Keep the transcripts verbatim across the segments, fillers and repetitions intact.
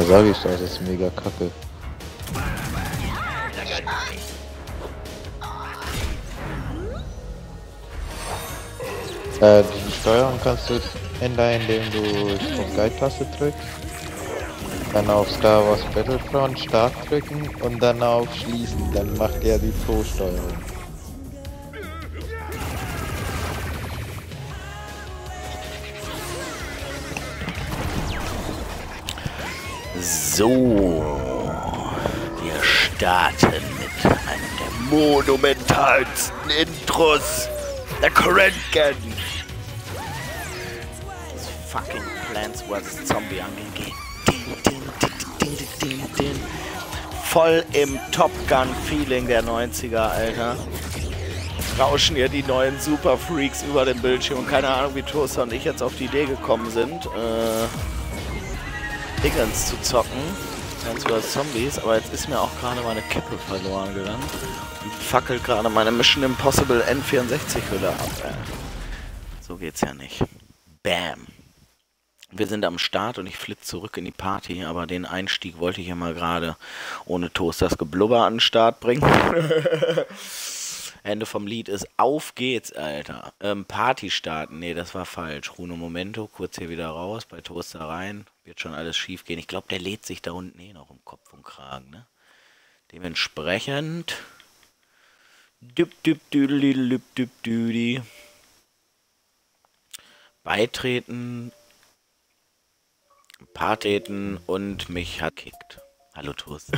sag ich doch, das ist mega kacke. Äh, die Steuerung kannst du ändern, indem du Sprung-Guide-Taste drückst. Dann auf Star Wars Battlefront Start drücken und dann auf Schließen. Dann macht er die Pro-Steuerung. So, wir starten mit einem der monumentalsten Intros der Current Gen. Das fucking Plants versus. Zombie angeht. Voll im Top Gun Feeling der neunziger, Alter. Rauschen hier die neuen Super Freaks über den Bildschirm. Keine Ahnung, wie Toaster und ich jetzt auf die Idee gekommen sind, äh, Dingens zu zocken. Plants versus. Zombies, aber jetzt ist mir auch gerade meine Kippe verloren gegangen. Und fackelt gerade meine Mission Impossible N vierundsechzig Hülle ab, ey. So geht's ja nicht. Bam. Wir sind am Start und ich flitze zurück in die Party, aber den Einstieg wollte ich ja mal gerade ohne Toasters Geblubber an den Start bringen. Ende vom Lied ist auf geht's, Alter. Ähm, Party starten, nee, das war falsch. Runo Momento, kurz hier wieder raus, bei Toaster rein. Wird schon alles schief gehen. Ich glaube, der lädt sich da unten eh noch im Kopf und Kragen, ne? Dementsprechend... Düb, düb, düdeli, düb, düb, düdi. Beitreten... Parteten und mich hat kickt. Hallo Toast.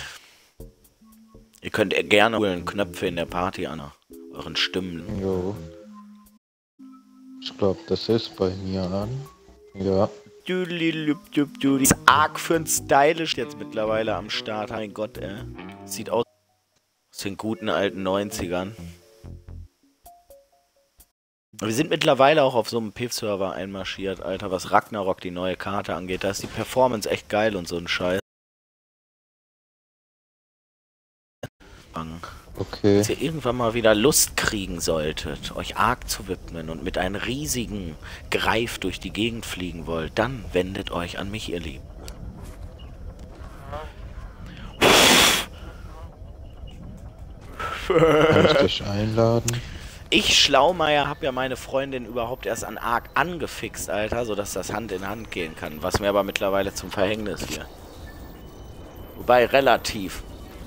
Ihr könnt gerne Knöpfe in der Party an euren Stimmen. Jo. Ich glaube, das ist bei mir an. Ja. Ist arg für ein Stylisch jetzt mittlerweile am Start. Mein Gott, ey. Sieht aus aus den guten alten neunzigern. Wir sind mittlerweile auch auf so einem P I V-Server einmarschiert, Alter, was Ragnarok, die neue Karte, angeht. Da ist die Performance echt geil und so ein Scheiß. Okay. Dass ihr irgendwann mal wieder Lust kriegen solltet, euch arg zu widmen und mit einem riesigen Greif durch die Gegend fliegen wollt, dann wendet euch an mich, ihr Lieben. Kann ich dich einladen? Ich, Schlaumeier, hab ja meine Freundin überhaupt erst an Ark angefixt, Alter, sodass das Hand in Hand gehen kann, was mir aber mittlerweile zum Verhängnis wird. Wobei relativ.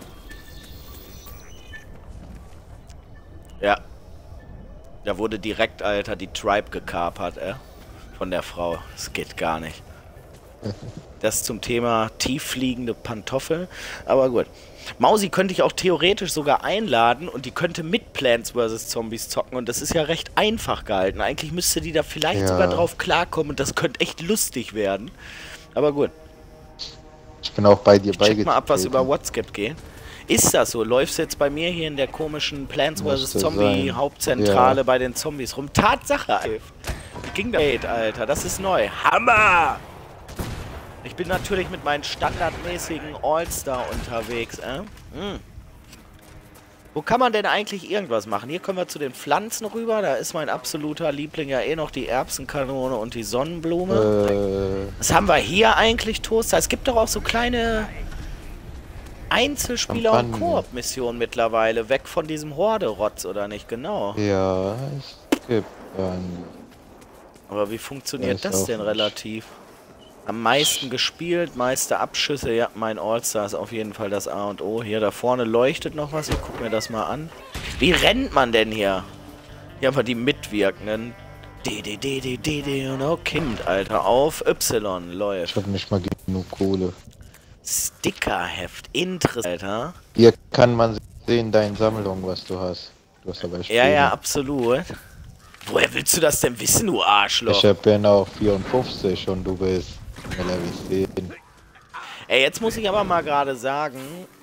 Ja. Da wurde direkt, Alter, die Tribe gekapert, äh, von der Frau. Das geht gar nicht. Das zum Thema tieffliegende Pantoffel, aber gut. Mausi könnte ich auch theoretisch sogar einladen und die könnte mit Plants versus. Zombies zocken und das ist ja recht einfach gehalten. Eigentlich müsste die da vielleicht ja. sogar drauf klarkommen und das könnte echt lustig werden. Aber gut. Ich bin auch bei dir beigetreten. Check mal ab, was über WhatsApp geht. Ist das so? Läufst du jetzt bei mir hier in der komischen Plants versus. Zombie Hauptzentrale ja. bei den Zombies rum? Tatsache, Alter. Wie ging das, Alter? Das ist neu. Hammer! Ich bin natürlich mit meinen standardmäßigen All-Star unterwegs, äh? Hm. Wo kann man denn eigentlich irgendwas machen? Hier können wir zu den Pflanzen rüber. Da ist mein absoluter Liebling ja eh noch die Erbsenkanone und die Sonnenblume. Äh. Was haben wir hier eigentlich, Toaster? Es gibt doch auch so kleine Einzelspieler- und Koop-Missionen mittlerweile. Weg von diesem Horde-Rotz, oder nicht? Genau. Ja, es gibt einen. Aber wie funktioniert das denn relativ? Am meisten gespielt, meiste Abschüsse, ja, mein All-Star ist auf jeden Fall das A und O. Hier, da vorne leuchtet noch was, ich guck mir das mal an. Wie rennt man denn hier? Hier haben wir die Mitwirkenden. D, D, D, D, D, D und okay, Alter, auf Y läuft. Ich hab nicht mal genug Kohle. Stickerheft, interessant, Alter. Hier kann man sehen, deine Sammlung, was du hast. Du hast aber ja, ja, absolut. Woher willst du das denn wissen, du Arschloch? Ich hab ja auch vierundfünfzig und du bist schneller wie zehn. Ey, jetzt muss ich aber mal gerade sagen...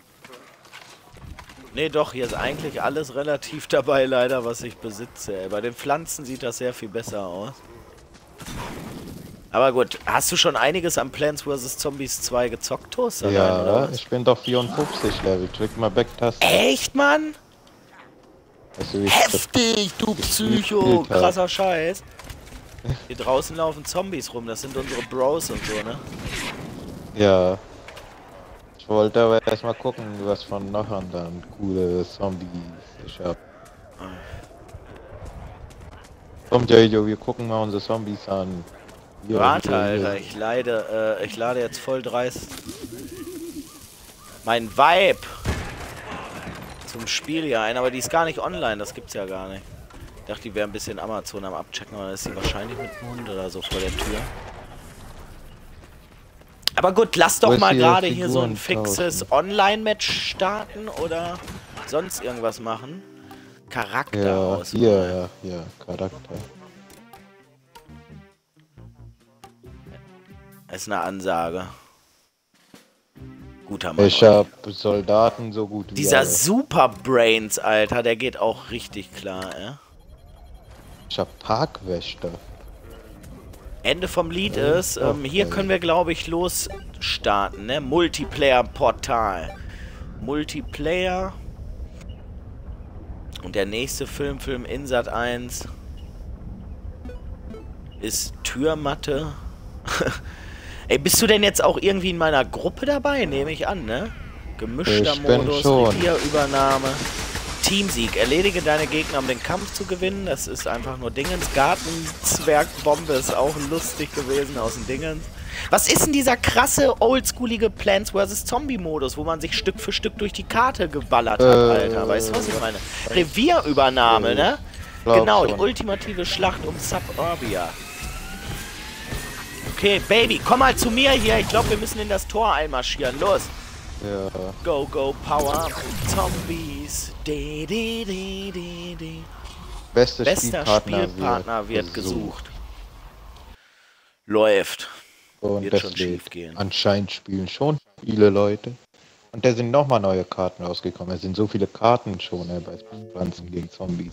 Nee, doch, hier ist eigentlich alles relativ dabei, leider, was ich besitze. Ey. Bei den Pflanzen sieht das sehr viel besser aus. Aber gut, hast du schon einiges an Plants versus. Zombies zwei gezockt, Toaster? Ja, rein, oder? Ich bin doch vierundfünfzig Level. Drück mal Back-Taste. Echt, Mann? Weißt du, wie heftig, du Psycho! Krasser Scheiß. Hier draußen laufen Zombies rum, das sind unsere Bros und so, ne? Ja. Ich wollte aber erstmal gucken, was von noch anderen coole Zombies ich hab. Komm Jojo, wir gucken mal unsere Zombies an. Hier, Warte, hier, Alter, hier. ich leide, äh, ich lade jetzt voll dreist mein Vibe zum Spiel hier ein, aber die ist gar nicht online, das gibt's ja gar nicht. Ich dachte, die wäre ein bisschen Amazon am Abchecken, aber dann ist sie wahrscheinlich mit dem Hund oder so vor der Tür. Aber gut, lass doch Wo ist mal hier gerade hier so ein Figuren fixes tauschen? Online-Match starten oder sonst irgendwas machen. Charakter Ja, aus. hier, ja, hier, Charakter. Ist eine Ansage. Guter Mann. Ich hab Soldaten so gut wie Dieser alle. Super Brains, Alter, der geht auch richtig klar, ja. Ich hab Parkwächter. Ende vom Lied Ja, ist, ähm, hier okay. können wir, glaube ich, losstarten, ne? Multiplayer-Portal. Multiplayer. Und der nächste Film, Film Insat eins ist Türmatte. Ey, bist du denn jetzt auch irgendwie in meiner Gruppe dabei? Nehme ich an, ne? Gemischter Ich bin Modus, schon. Revierübernahme. Teamsieg. Erledige deine Gegner, um den Kampf zu gewinnen. Das ist einfach nur Dingens. Gartenzwergbombe ist auch lustig gewesen aus dem Dingens. Was ist denn dieser krasse, oldschoolige Plants versus. Zombie-Modus, wo man sich Stück für Stück durch die Karte geballert hat, Äh, Alter? Weißt du, was ich meine? Revierübernahme, ne? Glaub Genau, schon. die ultimative Schlacht um Suburbia. Okay, Baby, komm mal zu mir hier. Ich glaube, wir müssen in das Tor einmarschieren. Los. Ja. Go, go, power. Zombies. De, de, de, de, de. Beste Bester Spielpartner, Spielpartner wird gesucht. Läuft. Und Wird das schon lädt. schief gehen. Anscheinend spielen schon viele Leute. Und da sind nochmal neue Karten rausgekommen. Es sind so viele Karten schon äh, bei Pflanzen gegen Zombies.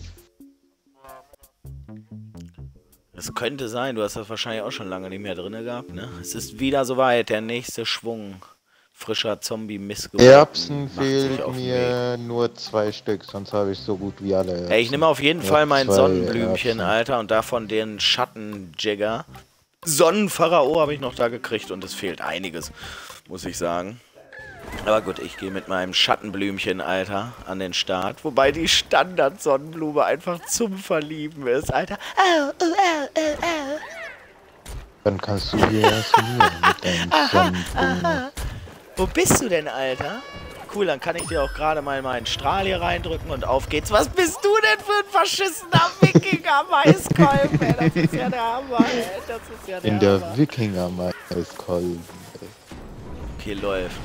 Es könnte sein, du hast das wahrscheinlich auch schon lange nicht mehr drin gehabt, ne? Es ist wieder soweit, der nächste Schwung. Frischer Zombie-Missgeburt. Erbsen macht sich fehlen auf den Weg. mir nur zwei Stück, sonst habe ich so gut wie alle Erbsen. Ey, ich nehme auf jeden Ja, Fall mein zwei Sonnenblümchen, Erbsen. Alter, und davon den Schattenjigger. Sonnenpharao habe ich noch da gekriegt und es fehlt einiges, muss ich sagen. Aber gut, ich gehe mit meinem Schattenblümchen, Alter, an den Start. Wobei die Standard-Sonnenblume einfach zum Verlieben ist, Alter. Au, au, au, au, au. Dann kannst du hier assumieren mit deinem Sonnenblumen. Wo bist du denn, Alter? Cool, dann kann ich dir auch gerade mal meinen Strahl hier reindrücken und auf geht's. Was bist du denn für ein verschissener Wikinger-Maiskolben, ey? Das ist ja der Hammer, ey. Das ist ja der In der Hammer. Wikinger-Maiskolben. Okay, läuft.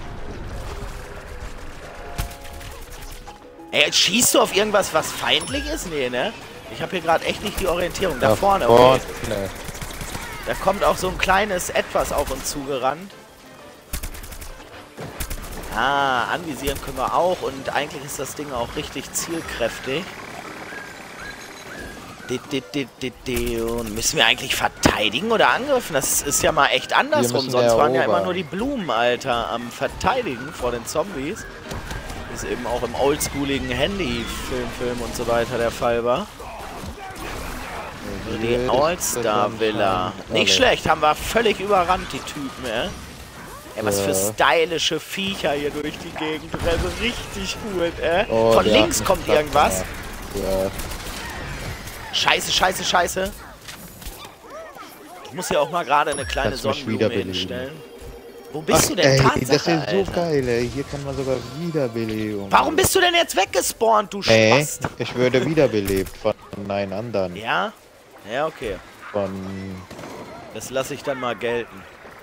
Ey, schießt du auf irgendwas, was feindlich ist? Nee, ne? Ich habe hier gerade echt nicht die Orientierung. Da vorne, okay. vorne. Da kommt auch so ein kleines Etwas auf uns zugerannt. Ah, anvisieren können wir auch. Und eigentlich ist das Ding auch richtig zielkräftig. Di, di, di, di, di. Und müssen wir eigentlich verteidigen oder angreifen? Das ist ja mal echt andersrum. müssen Sonst waren ja immer erobern. nur die Blumen, Alter, am Verteidigen vor den Zombies. Das ist eben auch im oldschooligen Handy-Film, Film und so weiter der Fall war. Die All-Star-Villa. Nicht schlecht, haben wir völlig überrannt, die Typen, ey. Ey, was Ja. für stylische Viecher hier durch die Gegend rennen. Richtig gut, ey. Oh, Von der links hat kommt einen irgendwas. Platten. Ja. Scheiße, scheiße, scheiße. Ich muss hier auch mal gerade eine kleine Kannst mich Sonnenblume wiederbeleben. hinstellen. Wo bist Ach, du denn, ey, Tatsache, das ist so Alter? geil, ey. Hier kann man sogar Wiederbelebung. Warum bist du denn jetzt weggespawnt, du Ey, Spast? ich würde wiederbelebt von einem anderen. Ja? Ja, okay. Von... Das lasse ich dann mal gelten.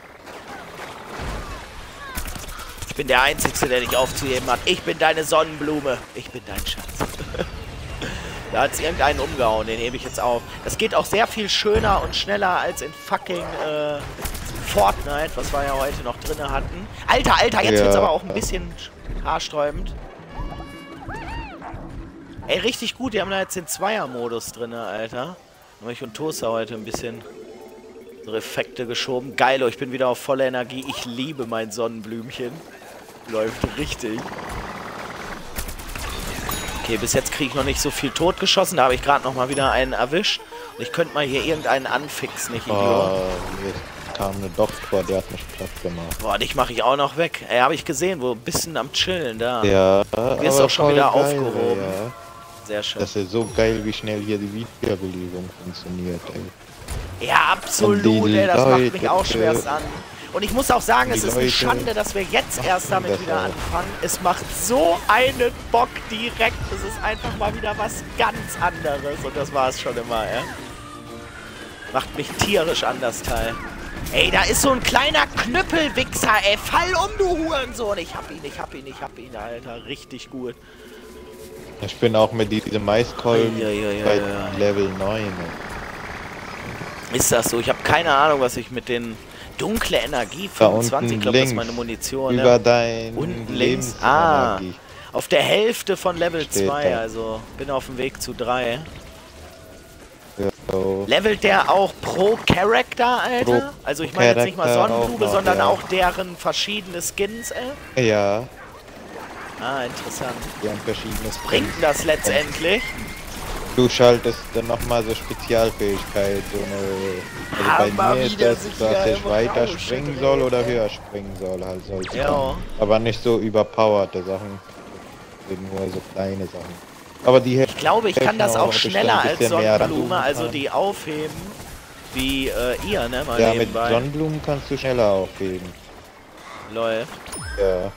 Ich bin der Einzige, der dich aufzuheben hat. Ich bin deine Sonnenblume. Ich bin dein Schatz. Da hat es irgendeinen umgehauen, den hebe ich jetzt auf. Das geht auch sehr viel schöner und schneller als in fucking äh, Fortnite, was wir ja heute noch drin hatten. Alter, Alter, jetzt Ja. wird's aber auch ein bisschen haarsträubend. Ey, richtig gut, die haben da jetzt den Zweier-Modus drin, Alter. Hab ich und Toaster heute ein bisschen so Effekte geschoben. Geilo, ich bin wieder auf voller Energie. Ich liebe mein Sonnenblümchen. Läuft richtig. Okay, bis jetzt kriege ich noch nicht so viel totgeschossen. Da habe ich gerade noch mal wieder einen erwischt. Und ich könnte mal hier irgendeinen anfixen, nicht Idiot. Oh, hier kam eine Doktor, der hat mich platt gemacht. Boah, dich mache ich auch noch weg. Ey, habe ich gesehen, wo ein bisschen am Chillen da. Ja, Du wirst aber auch schon voll wieder geil, aufgehoben. Ja. Sehr schön. Das ist so geil, wie schnell hier die Wiederbelebung funktioniert, ey. Ja, absolut, ey, das macht mich auch schwerst an. Und ich muss auch sagen, es Die ist eine Leute Schande, dass wir jetzt erst damit das wieder auch. anfangen. Es macht so einen Bock direkt. Es ist einfach mal wieder was ganz anderes. Und das war es schon immer, ey. Macht mich tierisch an, das Teil. Ey, da ist so ein kleiner Knüppelwichser, ey. Fall um, du Hurensohn. Ich hab ihn, ich hab ihn, ich hab ihn, Alter. Richtig gut. Ich bin auch mit diesem Maiskolben Ja, ja, ja, bei ja. Level neun. Ist das so? Ich habe keine Ahnung, was ich mit den dunkle Energie Da fünfundzwanzig, unten ich glaube, das ist links, meine Munition. über Ne? dein Unten links. Ah, Lebensenergie. auf der Hälfte von Level Steht zwei, da. also bin auf dem Weg zu drei. So. Levelt der auch pro Charakter, Alter? Pro also ich meine jetzt nicht mal Charakter Sonnenblume, auch noch, sondern ja. auch deren verschiedene Skins, ey? Ja, Ah, interessant. die haben verschiedenes. Bringt das letztendlich? Du schaltest dann nochmal so Spezialfähigkeit, so eine. Also Hammer, bei mir ist wie der das, sich dass da ich immer weiter rausschüttelt, springen soll oder höher springen soll, halt solche Ja. Sachen. Aber nicht so überpowerte Sachen, sind nur so kleine Sachen. Aber die Ich glaube, ich kann das auch schneller als Sonnenblume, Sonnenblumen, also die aufheben, wie äh, ihr, ne, mal Ja, mit nebenbei. Sonnenblumen kannst du schneller aufheben. Läuft. Ja.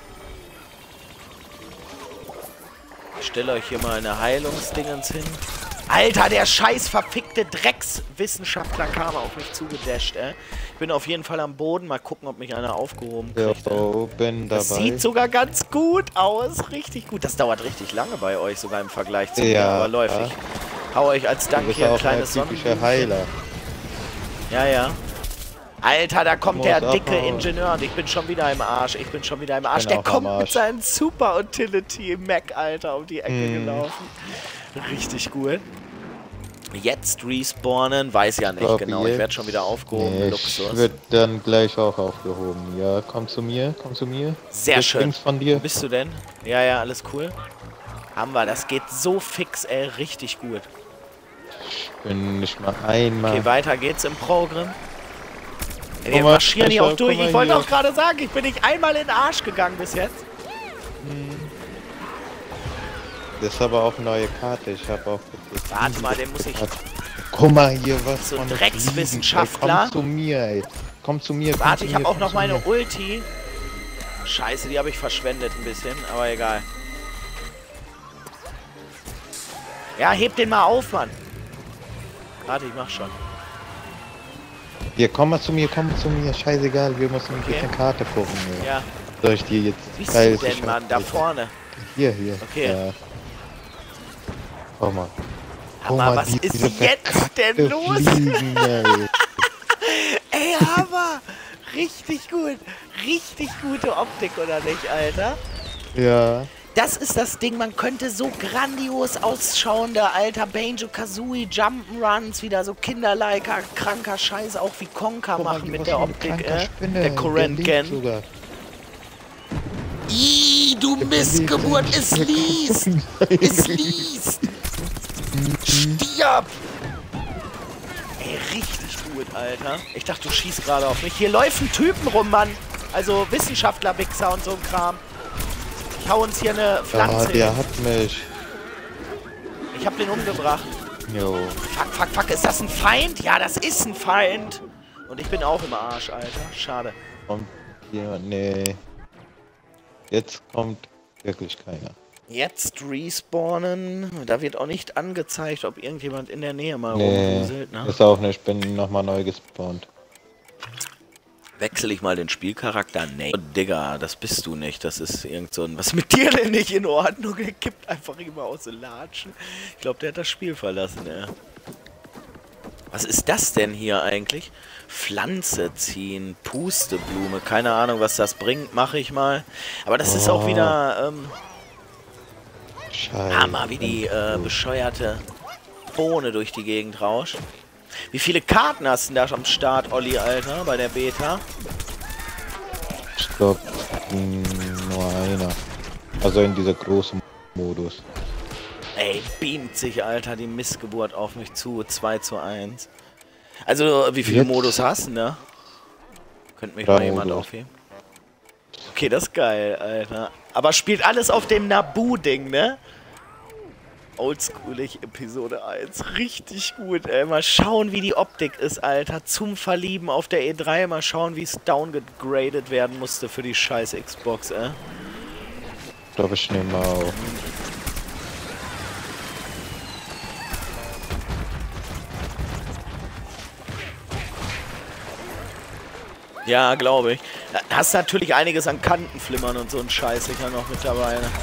Ich stelle euch hier mal eine Heilungsdingens hin. Alter, der scheiß verfickte Dreckswissenschaftler kam auf mich zugedasht, ey. Ich bin auf jeden Fall am Boden. Mal gucken, ob mich einer aufgehoben kriegt. ey. Jo, bin dabei. Das sieht sogar ganz gut aus. Richtig gut. Das dauert richtig lange bei euch, sogar im Vergleich zu mir. Ja, Aber läuft. ja. Ich hau euch als Du Dank bist hier ein auch ein kleines typischer Sonnenblumen. Heiler. Ja, ja. Alter, da kommt Muss der dicke abhauen. Ingenieur und ich bin schon wieder im Arsch. Ich bin schon wieder im Arsch. bin Der auch am kommt mit Arsch. seinem Super Utility Mac, Alter, um die Ecke Mm. gelaufen. Richtig gut. Jetzt respawnen, weiß ja nicht Glaub genau. Ich jetzt- werde schon wieder aufgehoben. Nee, Luxus. ich wird dann gleich auch aufgehoben. Ja, komm zu mir, komm zu mir. Sehr Jetzt schön. links von Wo dir. bist du denn? Ja, ja, alles cool. Haben wir. Das geht so fix, ey. Richtig gut. Bin nicht mal einmal. Okay, weiter geht's im Programm. Ey, wir Guck mal, marschieren hier schau, auch durch. guck mal Ich wollte hier. auch gerade sagen, ich bin nicht einmal in den Arsch gegangen bis jetzt. Das ist aber auch eine neue Karte. Ich habe auch. Warte mal, den muss ich... Guck mal hier, was So ein von Dreckswissenschaftler. Fliegen, ey. Komm zu mir, ey. Komm zu mir. Komm Warte, zu ich mir, habe auch komm noch zu meine mir. Ulti. Scheiße, die habe ich verschwendet ein bisschen, aber egal. Ja, heb den mal auf, Mann. Warte, ich mach schon. Hier, komm mal zu mir, komm mal zu mir. Scheißegal, wir müssen ein Okay. bisschen Karte gucken. Ey. Ja, Soll ich dir jetzt wie bist geil du denn, Mann? Da vorne. Hier, hier. Okay. Ja. Guck mal. Aber was ist diese jetzt denn verkackte los? Fliegen, ey. Ey, aber richtig gut. Richtig gute Optik, oder nicht, Alter? Ja. Das ist das Ding, man könnte so grandios ausschauende, alter Banjo-Kazooie Jump'n'Runs, wieder so kinderliker, kranker Scheiß, auch wie Conker Guck mal, machen hier, mit was der für eine Optik, kranke äh. Spinne, Der der Current lebt Gen. sogar. Ih, du Missgeburt, es liest! Es liest! Stirb! Ey, richtig gut, Alter. Ich dachte, du schießt gerade auf mich. Hier laufen Typen rum, Mann. Also Wissenschaftler, Wichser und so ein Kram. Ich hau uns hier eine Ah, Pflanze der hin. hat mich. Ich hab den umgebracht. Jo. Fuck, fuck, fuck. Ist das ein Feind? Ja, das ist ein Feind. Und ich bin auch im Arsch, Alter. Schade. Kommt hier, nee. Jetzt kommt wirklich keiner. Jetzt respawnen. Da wird auch nicht angezeigt, ob irgendjemand in der Nähe mal Nee, rumwuselt, ne? ist auch nicht. Ich bin nochmal neu gespawnt. Wechsle ich mal den Spielcharakter? Nee. Oh, Digga, das bist du nicht. Das ist irgend so ein... Was mit dir denn nicht in Ordnung? Der kippt einfach immer aus den Latschen. Ich glaube, der hat das Spiel verlassen, ey. Was ist das denn hier eigentlich? Pflanze ziehen, Pusteblume. Keine Ahnung, was das bringt. Mache ich mal. Aber das ist auch Oh. wieder... Ähm, Scheiße. Hammer, wie die äh, bescheuerte Bohne durch die Gegend rauscht. Wie viele Karten hast du denn da am Start, Olli, Alter, bei der Beta? Ich glaube, nur einer. Also in dieser großen Modus. Ey, beamt sich, Alter, die Missgeburt auf mich zu. zwei zu eins. Also, wie viele Jetzt? Modus hast du, ne? Könnte mich mal jemand aufheben. Okay, das ist geil, Alter. Aber spielt alles auf dem Naboo-Ding, ne? Oldschoolig Episode eins. Richtig gut, ey. Mal schauen, wie die Optik ist, Alter. Zum Verlieben auf der E drei. Mal schauen, wie es downgegradet werden musste für die scheiß Xbox, ey. Ich glaube, ich nehme mal auf. Ja, glaube ich. Da hast natürlich einiges an Kantenflimmern und so ein Scheiß sicher noch mit dabei, ne?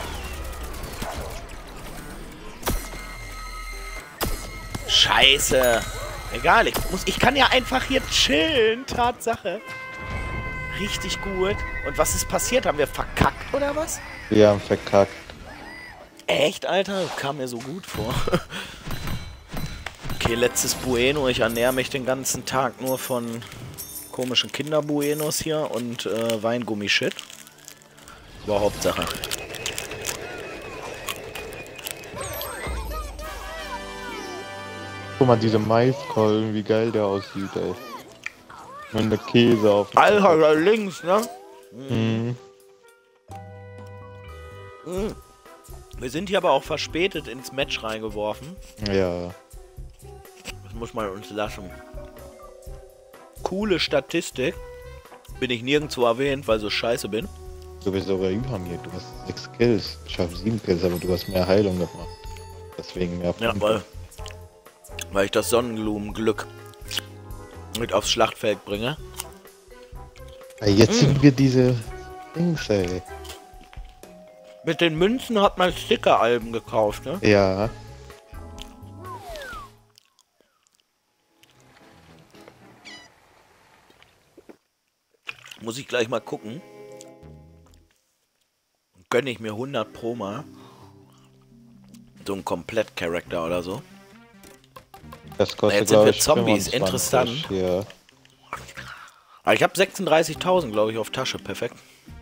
Scheiße. Egal, ich, muss, ich kann ja einfach hier chillen. Tatsache. Richtig gut. Und was ist passiert? Haben wir verkackt oder was? Wir haben verkackt. Echt, Alter? Das kam mir so gut vor. Okay, letztes Bueno. Ich ernähre mich den ganzen Tag nur von komischen Kinderbuenos hier und äh, Weingummi-Shit. Aber Hauptsache. Guck mal, diese Maiskolben, wie geil der aussieht, ey. Mit der Käse auf. Alter, da links, ne? Mhm. Mhm. Wir sind hier aber auch verspätet ins Match reingeworfen. Ja. Das muss man uns lassen. Coole Statistik. Bin ich nirgendwo erwähnt, weil so scheiße bin. Du bist sogar über mir. Du hast sechs Kills. Ich habe sieben Kills, aber du hast mehr Heilung gemacht. Deswegen mehr Punkte. Ja, weil, weil ich das Sonnenblumenglück mit aufs Schlachtfeld bringe. Ja, jetzt Mhm. sind wir diese Dings, ey. Mit den Münzen hat man Sticker-Alben gekauft, ne? Ja. Muss ich gleich mal gucken. Gönne ich mir hundert Pro mal. So ein Komplett-Charakter oder so. Das kostet, Jetzt sind wir glaub ich, Zombies, fünfundzwanzig, interessant. Ja. Aber ich habe sechsunddreißigtausend, glaube ich, auf Tasche. Perfekt.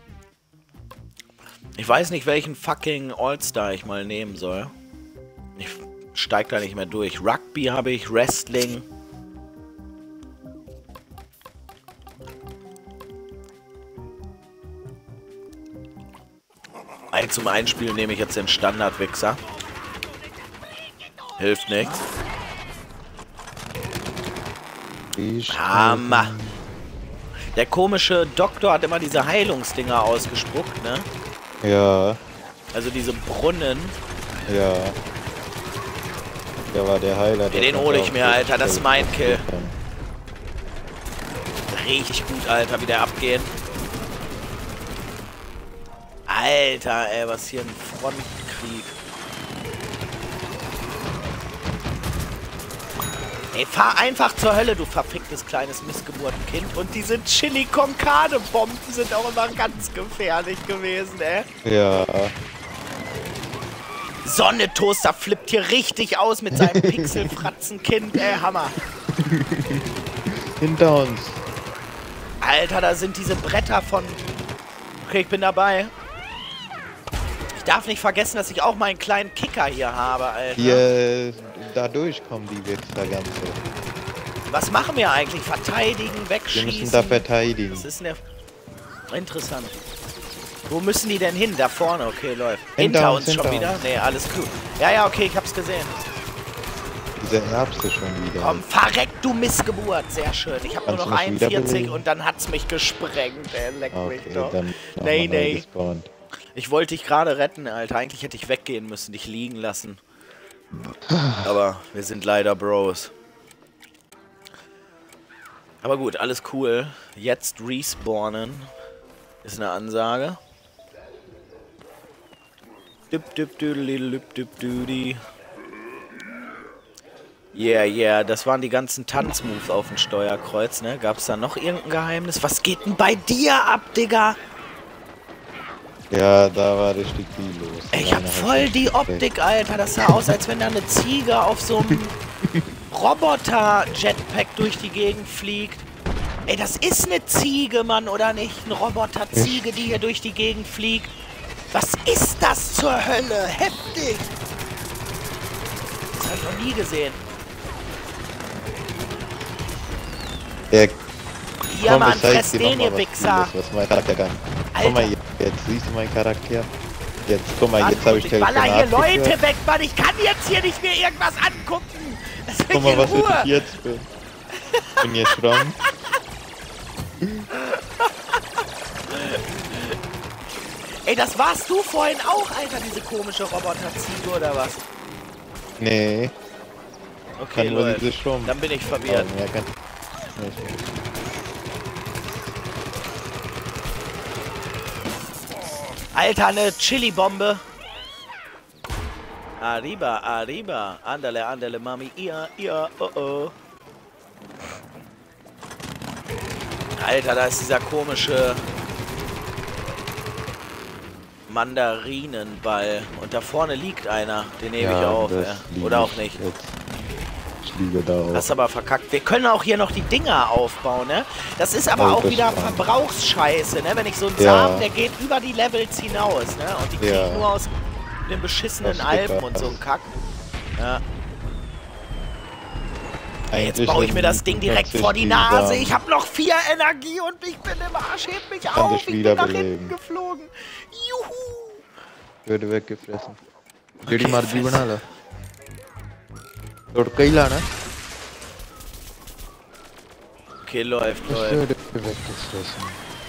Ich weiß nicht, welchen fucking All-Star ich mal nehmen soll. Ich steig da nicht mehr durch. Rugby habe ich, Wrestling. Ein zum Einspielen nehme ich jetzt den Standard-Wichser. Hilft nichts. Hammer. Der komische Doktor hat immer diese Heilungsdinger ausgespuckt, ne? Ja. Also diese Brunnen. Ja. Der war der Heiler. Den hole ich mir, Alter. Das ist mein Kill. Richtig gut, Alter, wie der abgeht. Alter, ey, was hier ein Frontkrieg. Ey, fahr einfach zur Hölle, du verficktes kleines Missgeburtenkind. Und diese Chili-Con-Carne-Bomben sind auch immer ganz gefährlich gewesen, ey. Ja. Sonne-Toaster flippt hier richtig aus mit seinem Pixelfratzenkind, ey, Hammer. Hinter uns. Alter, da sind diese Bretter von... Okay, ich bin dabei. Ich darf nicht vergessen, dass ich auch meinen kleinen Kicker hier habe, Alter. Hier, dadurch kommen die Wichser ganze. Was machen wir eigentlich? Verteidigen, Wir wegschießen? müssen da verteidigen. Das ist eine... Interessant. Wo müssen die denn hin? Da vorne, okay, läuft. Hinter Hinter uns, uns schon hinter wieder? uns. Nee, alles gut. Ja, ja, okay, ich hab's gesehen. Diese Erbse schon wieder. Komm, verreck, du Missgeburt. Sehr schön. Ich hab nur Kannst noch du mich einundvierzig wiederbeleben? und dann hat's mich gesprengt, ey. Leck Okay, mich doch. dann Nee, nee. Gespawnt. Ich wollte dich gerade retten, Alter. Eigentlich hätte ich weggehen müssen, dich liegen lassen. Aber wir sind leider Bros. Aber gut, alles cool. Jetzt respawnen ist eine Ansage. Düp, düp, düdeli, düp, düp, düdi. Yeah, yeah, das waren die ganzen Tanzmoves auf dem Steuerkreuz, ne? Gab's da noch irgendein Geheimnis? Was geht denn bei dir ab, Digga? Ja, da war richtig viel los. Ich hab voll die Optik, Alter. Das sah aus, als wenn da eine Ziege auf so einem Roboter-Jetpack durch die Gegend fliegt. Ey, das ist eine Ziege, Mann, oder nicht? Eine Roboter-Ziege, die hier durch die Gegend fliegt. Was ist das zur Hölle? Heftig! Das hab ich noch nie gesehen. Der Ja, Komm, Mann, ich zeig fress dir den, noch mal ihr was Wichser. Cooles, was mein Charakter kann. Guck mal, jetzt, jetzt siehst du meinen Charakter. Jetzt, guck mal, Mann, jetzt habe ich ich baller hier Telefonat Leute geführt. weg, Mann. Ich kann jetzt hier nicht mehr irgendwas angucken. Lass mich Guck mal, in was Ruhe. ich jetzt bin. Ich bin jetzt dran. Ey, das warst du vorhin auch, Alter, diese komische Roboter-Ziege, oder was? Nee. Okay, Kann nur läuft. diese Strom. Dann bin ich verwirrt. Oh, ja, kann nicht. Alter, eine Chili-Bombe. Arriba, arriba. Andale, andale, Mami. Ia, ia, oh, oh. Alter, da ist dieser komische Mandarinenball. Und da vorne liegt einer. Den nehme ich auf. das Ja. liege Oder auch ich nicht. Jetzt. Ich liege da auf. Hast aber verkackt. Wir können auch hier noch die Dinger aufbauen, ne? Das ist aber Oh, auch das wieder ist Verbrauchsscheiße, ne? Wenn ich so einen Ja. Samen, der geht über die Levels hinaus, ne? Und die krieg Ja. ich nur aus den beschissenen Aus Alpen Sticker. und so ein Kack. Ja. Jetzt Eigentlich baue ich mir das sind Ding direkt vierzig vor die die Nase. Samen. Ich habe noch vier Energie und ich bin im Arsch. Heb mich Kann auf. dich Ich bin wieder nach beleben. hinten geflogen. Juhu. Würde weggefressen. Okay, ਜਿਹੜੀ ਮਰਜ਼ੀ fest. ਬਣਾ ਲੈ ਤੜਕਾ ਹੀ ਲਾਣਾ Okay, läuft, läuft. würde weggefressen.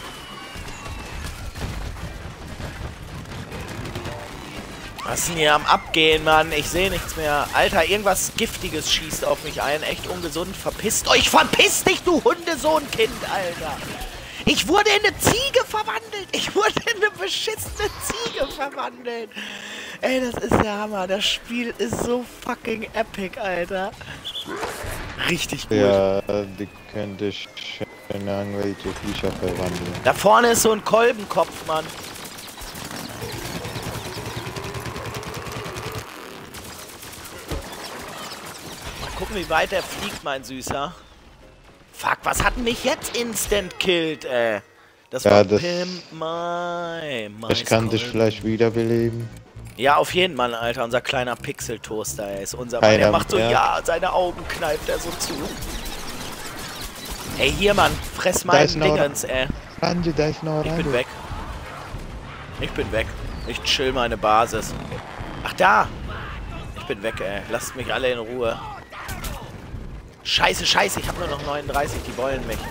Was ist denn hier am Abgehen, Mann? Ich sehe nichts mehr. Alter, irgendwas Giftiges schießt auf mich ein. Echt ungesund. Verpisst euch. Verpiss dich, du Hundesohnkind, Alter. Ich wurde in eine Ziege verwandelt. Ich wurde in eine beschissene Ziege verwandelt. Ey, das ist der Hammer. Das Spiel ist so fucking epic, Alter. Richtig gut. Ja, die könnte ich in irgendwelche Viecher verwandeln. Da vorne ist so ein Kolbenkopf, Mann. Mal gucken, wie weit er fliegt, mein Süßer. Fuck, was hat mich jetzt instant killed, ey? Das Ja, war das- Pimp My, my Ich kann dich Skull. vielleicht wiederbeleben. Ja, auf jeden Fall, Alter. Unser kleiner Pixel-Toaster, ey, ist unser Mann. Keiner Er macht so, mehr. ja, seine Augen kneift er so zu. Ey, hier, Mann, fress Da meinen ist noch- Dingens, ey. Orange, da ist noch Ich bin Orange. weg. Ich bin weg. Ich chill meine Basis. Ach, da. Ich bin weg, ey. Lasst mich alle in Ruhe. Scheiße, scheiße. Ich habe nur noch neununddreißig. Die wollen mich.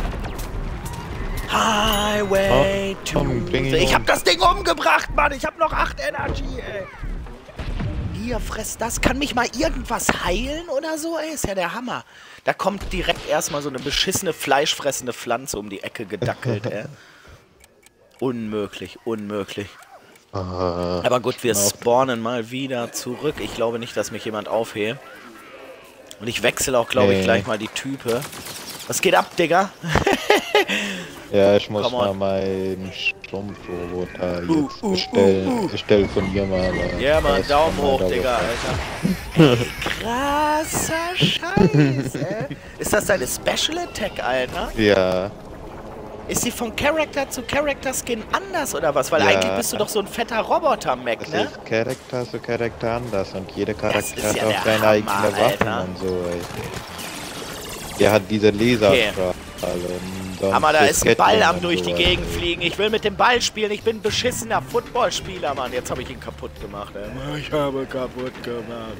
Highway Oh, to... komm, bring ihn Ich um. habe das Ding umgebracht, Mann. Ich habe noch acht Energy, ey. Hier, fress das. Kann mich mal irgendwas heilen oder so, ey? Ist ja der Hammer. Da kommt direkt erstmal so eine beschissene, fleischfressende Pflanze um die Ecke gedackelt, ey. Unmöglich, unmöglich. Ah, Aber gut, wir auf. spawnen mal wieder zurück. Ich glaube nicht, dass mich jemand aufhebt. Und ich wechsle auch, glaube ich, Nee. gleich mal die Type. Was geht ab, Digga? Ja, ich muss Come mal on. meinen Strumpfroboter Uh, jetzt uh, bestellen. uh, uh. Ich stell von dir mal. aber Ja, Mann, das Daumen kann man hoch, da Digga, was- Alter. Ey, krasser Scheiß, ey. Ist das deine Special Attack, Alter? Ja, Ist sie von Charakter zu Charakter Skin anders oder was? Weil Ja. eigentlich bist du doch so ein fetter Roboter-Mac, es ne? ist Charakter zu Charakter anders und jeder ist Charakter ja hat der auch seine Hammer, eigene Waffen Alter. und so, ey. Der hat diese Laserstrahl und dann Hammer, da ist ein Disketten Ball am und durch die so, Gegend ey. fliegen. Ich will mit dem Ball spielen. Ich bin ein beschissener Footballspieler, Mann. Jetzt habe ich ihn kaputt gemacht, ey. Ich habe kaputt gemacht.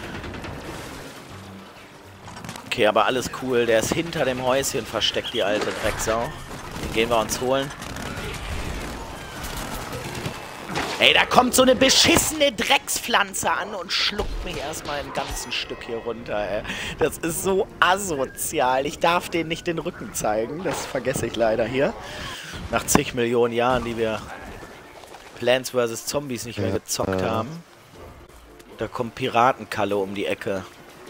Okay, aber alles cool. Der ist hinter dem Häuschen versteckt, die alte Drecksau. Den gehen wir uns holen. Ey, da kommt so eine beschissene Dreckspflanze an und schluckt mich erstmal ein ganzen Stück hier runter, ey. Das ist so asozial. Ich darf denen nicht den Rücken zeigen. Das vergesse ich leider hier. Nach zig Millionen Jahren, die wir Plants versus. Zombies nicht mehr Ja, gezockt äh. haben. Da kommt Piratenkalle um die Ecke.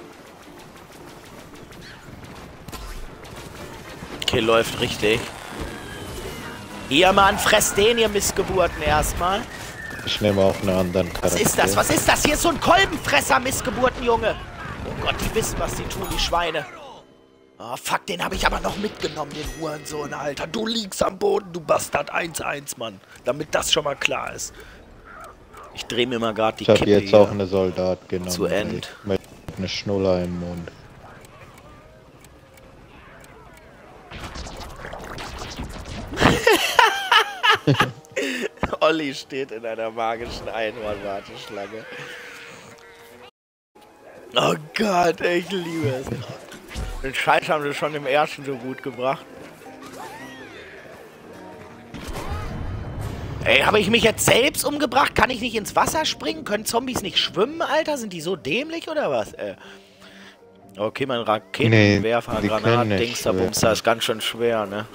Okay, läuft richtig. Ihr Mann, fresst den, ihr Missgeburten erstmal. Ich nehme auch einen anderen Charakter. Was ist das? Was ist das? Hier ist so ein Kolbenfresser, Missgeburten, Junge. Oh Gott, die wissen, was die tun, die Schweine. Oh, fuck, den habe ich aber noch mitgenommen, den Hurensohn, Alter. Du liegst am Boden, du Bastard. eins eins, Mann. Damit das schon mal klar ist. Ich drehe mir mal gerade die Ich habe Kippe jetzt hier auch eine Soldat genommen. zu ey, End. Mit einer Schnuller im Mund. Olli steht in einer magischen Einhorn-Warteschlange. Oh Gott, ich liebe es. Den Scheiß haben sie schon im ersten so gut gebracht. Ey, habe ich mich jetzt selbst umgebracht? Kann ich nicht ins Wasser springen? Können Zombies nicht schwimmen, Alter? Sind die so dämlich oder was? Äh. Okay, mein Raketenwerfer, nee, Granaten, Dings, da Bumster ist ganz schön schwer, ne?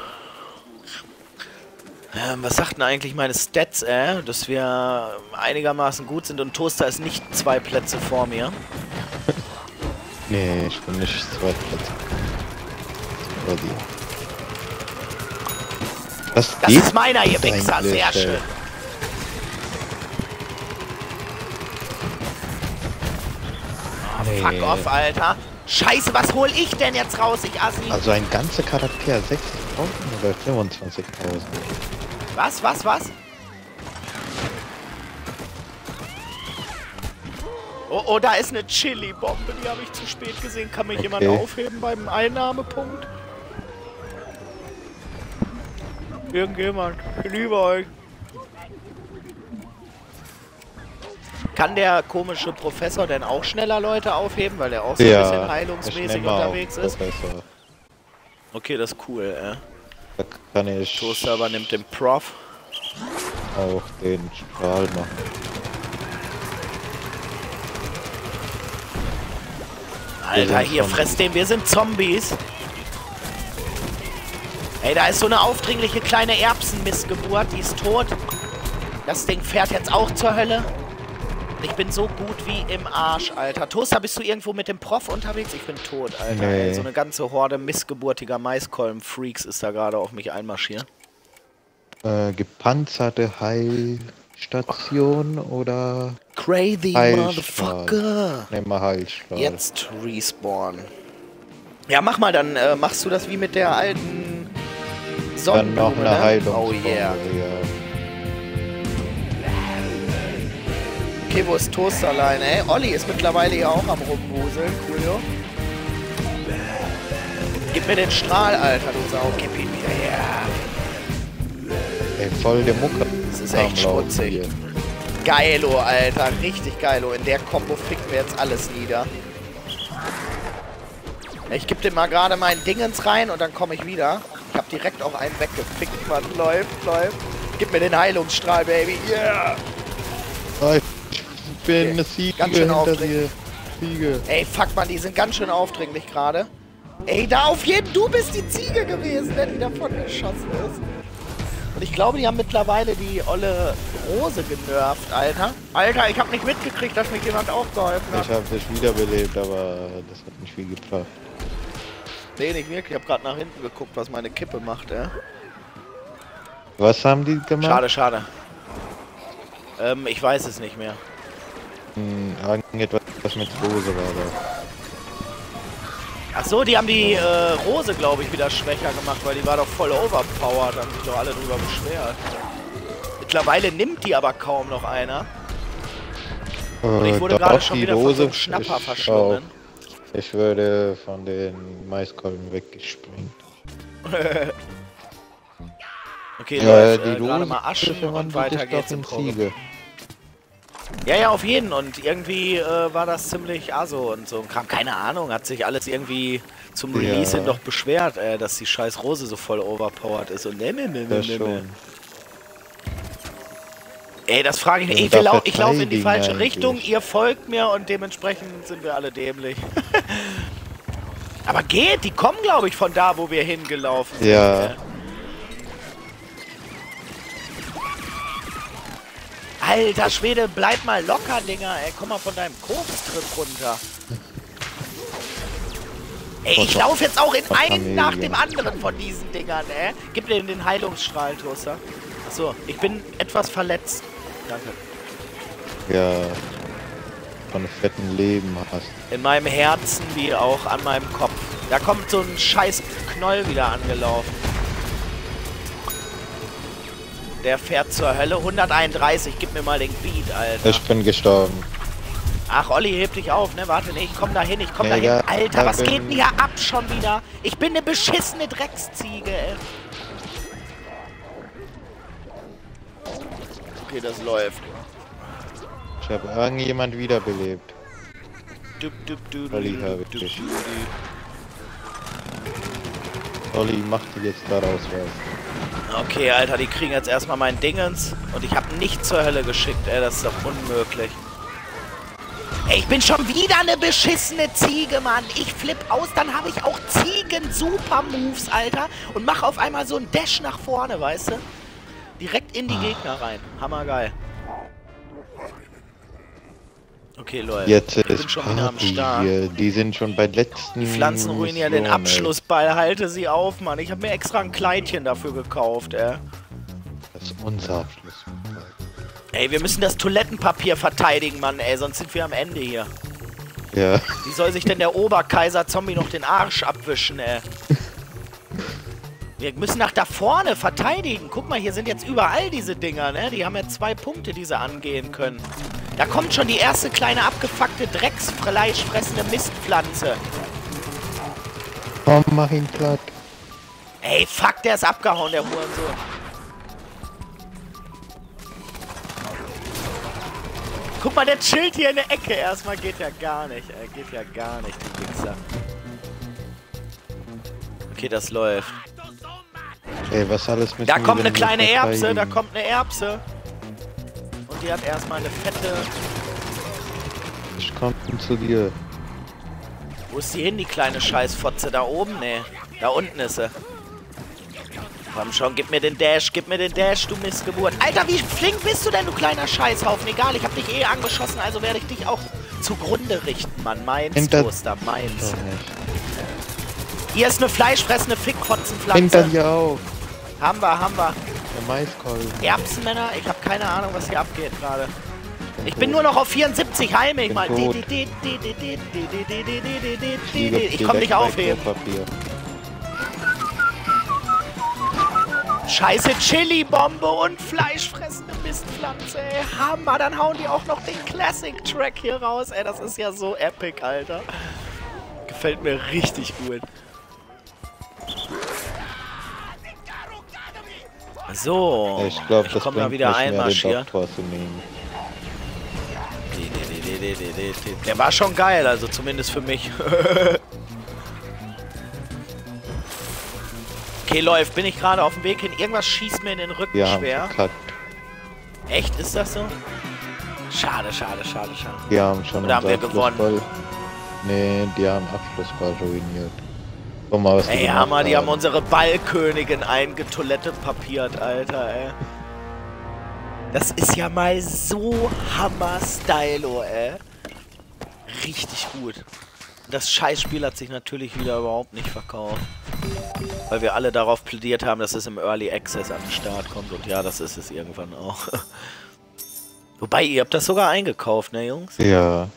ähm, was sagt denn eigentlich meine Stats, äh? Dass wir einigermaßen gut sind und Toaster ist nicht zwei Plätze vor mir. Nee, ich bin nicht zwei Plätze vor dir. Das, das ist meiner, ihr Wichser, sehr schön. Oh, nee. Fuck off, Alter. Scheiße, was hol ich denn jetzt raus, ich Assi? Also ein ganzer Charakter, sechzigtausend oder fünfundzwanzigtausend? Was, was, was? Oh, oh, da ist eine Chili-Bombe, die habe ich zu spät gesehen. Kann mich okay. jemand aufheben beim Einnahmepunkt? Irgendjemand. Ich liebe euch. Kann der komische Professor denn auch schneller Leute aufheben, weil er auch so ein ja, bisschen heilungsmäßig unterwegs ist? Professor. Okay, das ist cool, äh. Da kann ich... Toaster übernimmt den Prof. Auch den Strahl machen. Alter, hier, fress den, wir sind Zombies. Ey, da ist so eine aufdringliche kleine Erbsenmissgeburt, die ist tot. Das Ding fährt jetzt auch zur Hölle. Ich bin so gut wie im Arsch, Alter. Toaster, bist du irgendwo mit dem Prof unterwegs? Ich bin tot, Alter. Nee. Ey, so eine ganze Horde missgeburtiger Maiskolben-Freaks ist da gerade auf mich einmarschiert. Äh, gepanzerte Heilstation oder... Crazy Motherfucker. Nehmen wir Heilstrahl. Jetzt respawn. Ja, mach mal, dann äh, machst du das wie mit der alten Sonnenblume, dann noch eine ne? Heilung. Oh yeah. Ja. Okay, wo ist Toast alleine? Ey, Olli ist mittlerweile ja auch am Rumwuseln. Coolio. Gib mir den Strahl, Alter, du Sau. Gib ihn mir her. Ey, voll der Mucke. Das ist echt schmutzig. Geilo, Alter. Richtig geilo. In der Kombo ficken wir jetzt alles nieder. Ich geb dem mal gerade meinen Dingens rein und dann komme ich wieder. Ich hab direkt auch einen weggefickt, Mann. Läuft, läuft. Gib mir den Heilungsstrahl, Baby. Yeah. Ich bin okay. Eine Ziege ganz schön aufdringlich. Ziege. Ey, fuck, Mann, die sind ganz schön aufdringlich gerade. Ey, da auf jeden, du bist die Ziege gewesen, der die davon geschossen ist. Und ich glaube, die haben mittlerweile die olle Rose genervt, Alter. Alter, ich hab nicht mitgekriegt, dass mich jemand aufgeholfen hat. Ich hab dich wiederbelebt, aber das hat nicht viel gebracht. Nee, nicht wirklich. Ich hab gerade nach hinten geguckt, was meine Kippe macht, ey. Was haben die gemacht? Schade, schade. Ähm, ich weiß es nicht mehr. Hm, irgendetwas mit Rose war da. Ach so, die haben die äh, Rose, glaube ich, wieder schwächer gemacht, weil die war doch voll overpowered, haben sich doch alle drüber beschwert. Mittlerweile nimmt die aber kaum noch einer. Und ich wurde äh, gerade schon wieder Rose von so einem Schnapper verschlungen. Ich würde von den Maiskolben weggesprengt. Okay, ja, läuft, äh, gerade mal Aschen und weiter geht's im Ziege. Ja, ja, auf jeden. Und irgendwie äh, war das ziemlich aso und so. Kam keine Ahnung, hat sich alles irgendwie zum Release hin ja. doch beschwert, äh, dass die scheiß Rose so voll overpowered ist. Und ne, ne, ne, ne, ne. Ey, das frage ich mich. Ich, lau ich laufe in die falsche eigentlich. Richtung, ihr folgt mir und dementsprechend sind wir alle dämlich. Aber geht, die kommen, glaube ich, von da, wo wir hingelaufen sind. Ja. Äh. Alter Schwede, bleib mal locker, Dinger, ey. Komm mal von deinem Kokstrip runter. Ey, ich laufe jetzt auch in einen nach dem anderen von diesen Dingern, ey. Gib dir den Heilungsstrahl, Toaster. Achso, ich bin etwas verletzt. Danke. Ja, von einem fetten Leben hast. In meinem Herzen wie auch an meinem Kopf. Da kommt so ein scheiß Knoll wieder angelaufen. Der fährt zur Hölle. hunderteinunddreißig, gib mir mal den Beat, Alter. Ich bin gestorben. Ach, Olli, heb dich auf, ne? Warte, ne, ich komm da hin, ich komm nee, da hin. Alter, was geht denn hier ab schon wieder? Ich bin eine beschissene Drecksziege, ey. Okay, das läuft. Ich habe irgendjemand wiederbelebt. Dup, dup, du, Olli du, habe du, ich. du, du. Olli macht jetzt daraus was. Okay, Alter, die kriegen jetzt erstmal mein Dingens und ich habe nicht zur Hölle geschickt, ey, das ist doch unmöglich. Ey, ich bin schon wieder eine beschissene Ziege, Mann. Ich flipp aus, dann habe ich auch Ziegen-Super-Moves, Alter, und mache auf einmal so einen Dash nach vorne, weißt du? Direkt in die Gegner rein. Hammergeil. Okay, Leute. Jetzt ich bin ist schon wieder am Party Start. hier. Die sind schon bei letzten Die Pflanzen ruinieren den Missionen, ey. Abschlussball. Halte sie auf, Mann. Ich habe mir extra ein Kleidchen dafür gekauft, ey. Das ist unser Abschluss. Ey, wir müssen das Toilettenpapier verteidigen, Mann, ey. Sonst sind wir am Ende hier. Ja. Wie soll sich denn der Oberkaiser-Zombie noch den Arsch abwischen, ey? Wir müssen nach da vorne verteidigen. Guck mal, hier sind jetzt überall diese Dinger, ne? Die haben ja zwei Punkte, die sie angehen können. Da kommt schon die erste kleine abgefuckte Drecksfleischfressende Mistpflanze. Komm, mach ihn platt. Ey, fuck, der ist abgehauen, der Hurensohn. Guck mal, der chillt hier in der Ecke. Erstmal geht ja gar nicht, ey. Geht ja gar nicht, die Wichser. Okay, das läuft. Ey, was alles müssen Da wir kommt denn eine kleine jetzt Erbse, da verteidigen? kommt eine Erbse. Und die hat erstmal eine fette... Ich komm zu dir. Wo ist die hin, die kleine Scheißfotze? Da oben? Nee. Da unten ist sie. Komm schon, gib mir den Dash, gib mir den Dash, du Missgeburt. Alter, wie flink bist du denn, du kleiner Scheißhaufen? Egal, ich hab dich eh angeschossen, also werde ich dich auch zugrunde richten, Mann. Meins, Hinter- Toaster, meins. Doch nicht. Hier ist eine fleischfressende Fickfotzenpflanze. Hinter dir auch. Haben wir, haben wir. Der Maiskolben. Erbsenmänner, ich habe keine Ahnung, was hier abgeht gerade. Ich bin nur noch auf vierundsiebzig, heil mich Bin mal. tot. Ich komm nicht aufheben. Papier. Scheiße Chili-Bombe und fleischfressende Mistpflanze, ey. Hammer, dann hauen die auch noch den Classic-Track hier raus, ey. Das ist ja so epic, Alter. Gefällt mir richtig gut. So, Ich glaube, das komm bringt mal wieder nicht mehr, den einmarschiert. Doktor zu nehmen. Der war schon geil, also zumindest für mich. Okay, läuft. Bin ich gerade auf dem Weg hin. Irgendwas schießt mir in den Rücken Wir haben schwer. verkackt. Echt, ist das so? Schade, schade, schade, schade. Die haben schon Oder haben unser wir gewonnen? Abschlussball. Nee, die haben Abschlussball ruiniert. Guck mal, was die Ey, gemacht Hammer, die haben unsere Ballkönigin eingetoilette papiert, Alter, ey. Das ist ja mal so Hammer-Stylo, ey. Richtig gut. Das Scheißspiel hat sich natürlich wieder überhaupt nicht verkauft. Weil wir alle darauf plädiert haben, dass es im Early Access an den Start kommt. Und ja, das ist es irgendwann auch. Wobei, ihr habt das sogar eingekauft, ne, Jungs? Ja.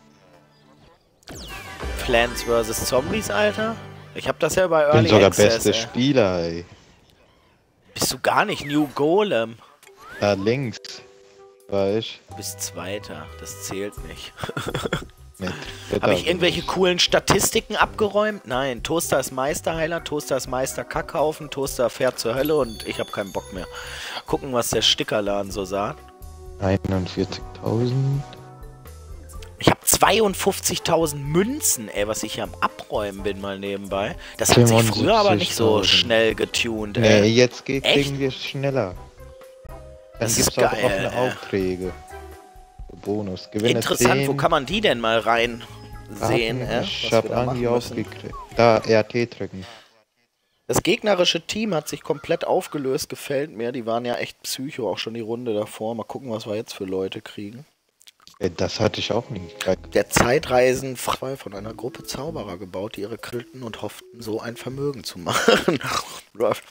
Plants versus. Zombies, Alter? Ich hab das ja bei Ich bin Early sogar Access, beste ey. Spieler, ey. Bist du gar nicht New Golem? Da links. War ich. Du bist Zweiter. Das zählt nicht. Mit Habe ich irgendwelche coolen Statistiken abgeräumt? Nein. Toaster ist Meisterheiler, Toaster ist Meister Kackhaufen, Toaster fährt zur Hölle und ich habe keinen Bock mehr. Gucken, was der Stickerladen so sagt. einundvierzigtausend. Ich habe zweiundfünfzigtausend Münzen, ey, was ich hier am Abräumen bin, mal nebenbei. Das hat sich früher aber nicht so fünfundsiebzigtausend. schnell getunt, Nee, ey. jetzt geht, Echt? kriegen wir es schneller. Dann Das gibt's ist auch geil, offene ey. Aufträge. Bonus. Gewinne Interessant, zehn wo kann man die denn mal rein sehen, Daten. äh, Ich was hab wir da Andi machen müssen? aufgekriegt. Da, R T drücken. Das gegnerische Team hat sich komplett aufgelöst, gefällt mir. Die waren ja echt Psycho, auch schon die Runde davor. Mal gucken, was wir jetzt für Leute kriegen. Äh, Das hatte ich auch nie. Der Zeitreisen frei von einer Gruppe Zauberer gebaut, die ihre krillten und hofften, so ein Vermögen zu machen. Läuft.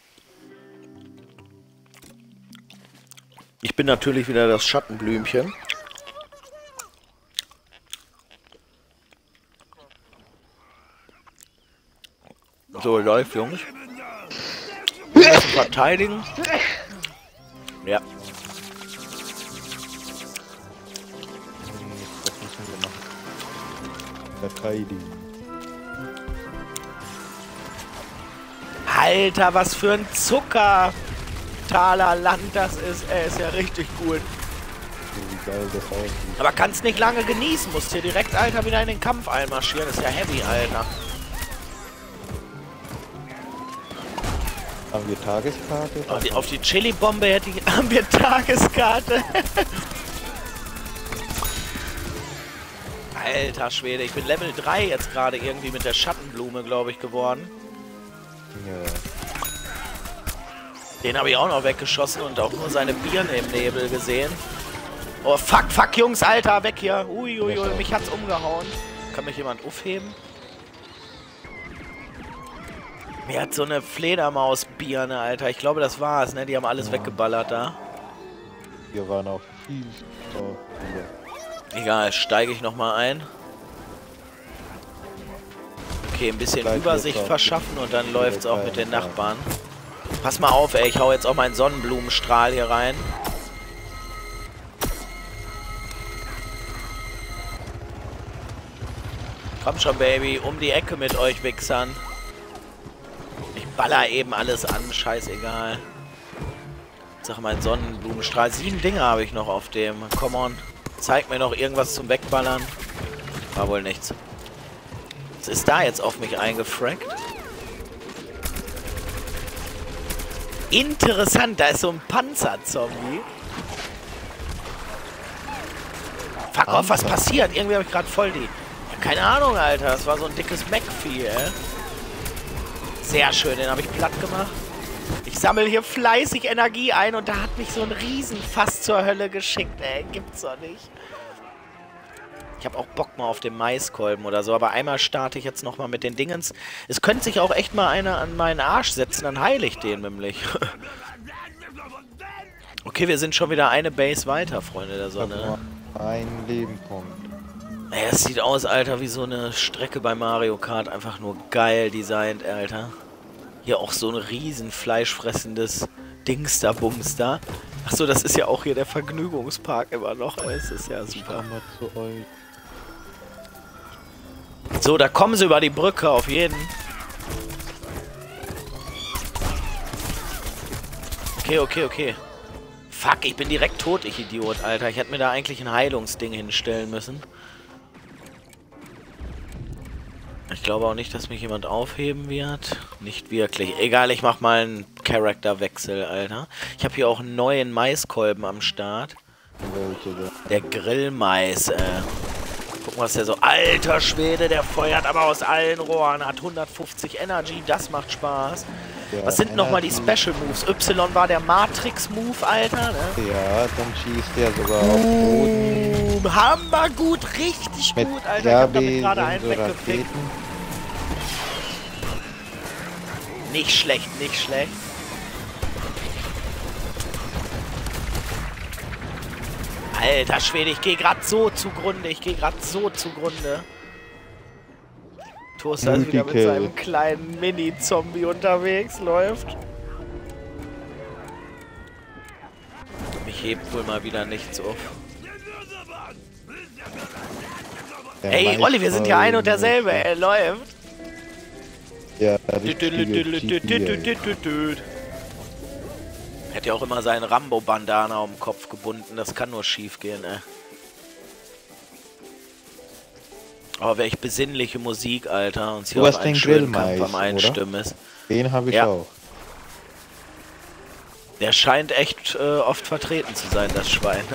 Ich bin natürlich wieder das Schattenblümchen. So, läuft, Jungs. Wir müssen verteidigen. Ja. Das müssen wir machen. Verteidigen. Alter, was für ein Zucker! Taler Land das ist. Ey, ist ja richtig cool. Wie geil das aussieht. Aber kannst nicht lange genießen. Musst hier direkt, Alter, wieder in den Kampf einmarschieren. Ist ja heavy, Alter. Haben wir Tageskarte? Auf die, auf die Chili-Bombe hätte ich... Haben wir Tageskarte? Alter Schwede, ich bin Level drei jetzt gerade irgendwie mit der Schattenblume, glaube ich, geworden. Ja. Den habe ich auch noch weggeschossen und auch nur seine Birne im Nebel gesehen. Oh, fuck, fuck, Jungs, Alter, weg hier. Uiuiui, ui, ui, mich hat's umgehauen. Kann mich jemand aufheben? Mir hat so eine Fledermaus-Birne, Alter. Ich glaube, das war's, ne? Die haben alles ja. weggeballert da. Wir waren auch viel drauf. Egal, steige ich nochmal ein. Okay, ein bisschen Bleib Übersicht verschaffen und dann läuft's auch mit den Nachbarn. Pass mal auf, ey. Ich hau jetzt auch meinen Sonnenblumenstrahl hier rein. Komm schon, Baby. Um die Ecke mit euch, Wichsern. Ich baller eben alles an. Scheißegal. Sag mal, ein Sonnenblumenstrahl. Sieben Dinge habe ich noch auf dem. Come on. Zeig mir noch irgendwas zum Wegballern. War wohl nichts. Was ist da jetzt auf mich eingefrackt? Interessant, da ist so ein Panzerzombie. Fuck off, was passiert? Irgendwie habe ich gerade voll die... Ja, keine Ahnung, Alter. Das war so ein dickes Mech-Vieh, ey. Sehr schön, den habe ich platt gemacht. Ich sammle hier fleißig Energie ein und da hat mich so ein Riesenfass zur Hölle geschickt, ey. Gibt's doch nicht. Ich habe auch Bock mal auf den Maiskolben oder so, aber einmal starte ich jetzt nochmal mit den Dingens. Es könnte sich auch echt mal einer an meinen Arsch setzen, dann heile ich den nämlich. Okay, wir sind schon wieder eine Base weiter, Freunde der Sonne. Ein Lebenpunkt. Ey, es sieht aus, Alter, wie so eine Strecke bei Mario Kart. Einfach nur geil designt, Alter. Hier auch so ein riesen fleischfressendes Dingster-Bumster. Achso, das ist ja auch hier der Vergnügungspark immer noch. Es ist ja super. Zu euch. So, da kommen sie über die Brücke, auf jeden. Okay, okay, okay. Fuck, ich bin direkt tot, ich Idiot, Alter. Ich hätte mir da eigentlich ein Heilungsding hinstellen müssen. Ich glaube auch nicht, dass mich jemand aufheben wird. Nicht wirklich. Egal, ich mach mal einen Charakterwechsel, Alter. Ich habe hier auch einen neuen Maiskolben am Start. Der Grillmais, äh. Gucken, was der so... Alter Schwede, der feuert aber aus allen Rohren. Hat hundertfünfzig Energy, das macht Spaß. Ja, was sind nochmal die Special Moves? Y war der Matrix-Move, Alter, ne? Ja, dann schießt der sogar auf Boden. Hammer gut, richtig Mit gut, Alter. Ich hab damit gerade so einen weggepickt. Nicht schlecht, nicht schlecht. Alter Schwede, ich gehe gerade so zugrunde. Ich gehe gerade so zugrunde. Toaster ist wieder mit seinem kleinen Mini-Zombie unterwegs, läuft. Mich hebt wohl mal wieder nichts auf. Der Ey, Olli, wir sind ja ein und derselbe, er läuft. Ja, Hätte ja auch immer seinen Rambo-Bandana um den Kopf gebunden, das kann nur schief gehen, ey. Oh, welch besinnliche Musik, Alter. Und hier auch einen schönen Kampf am Einstimmen ist. Den habe ich ja. auch. Der scheint echt äh, oft vertreten zu sein, das Schwein.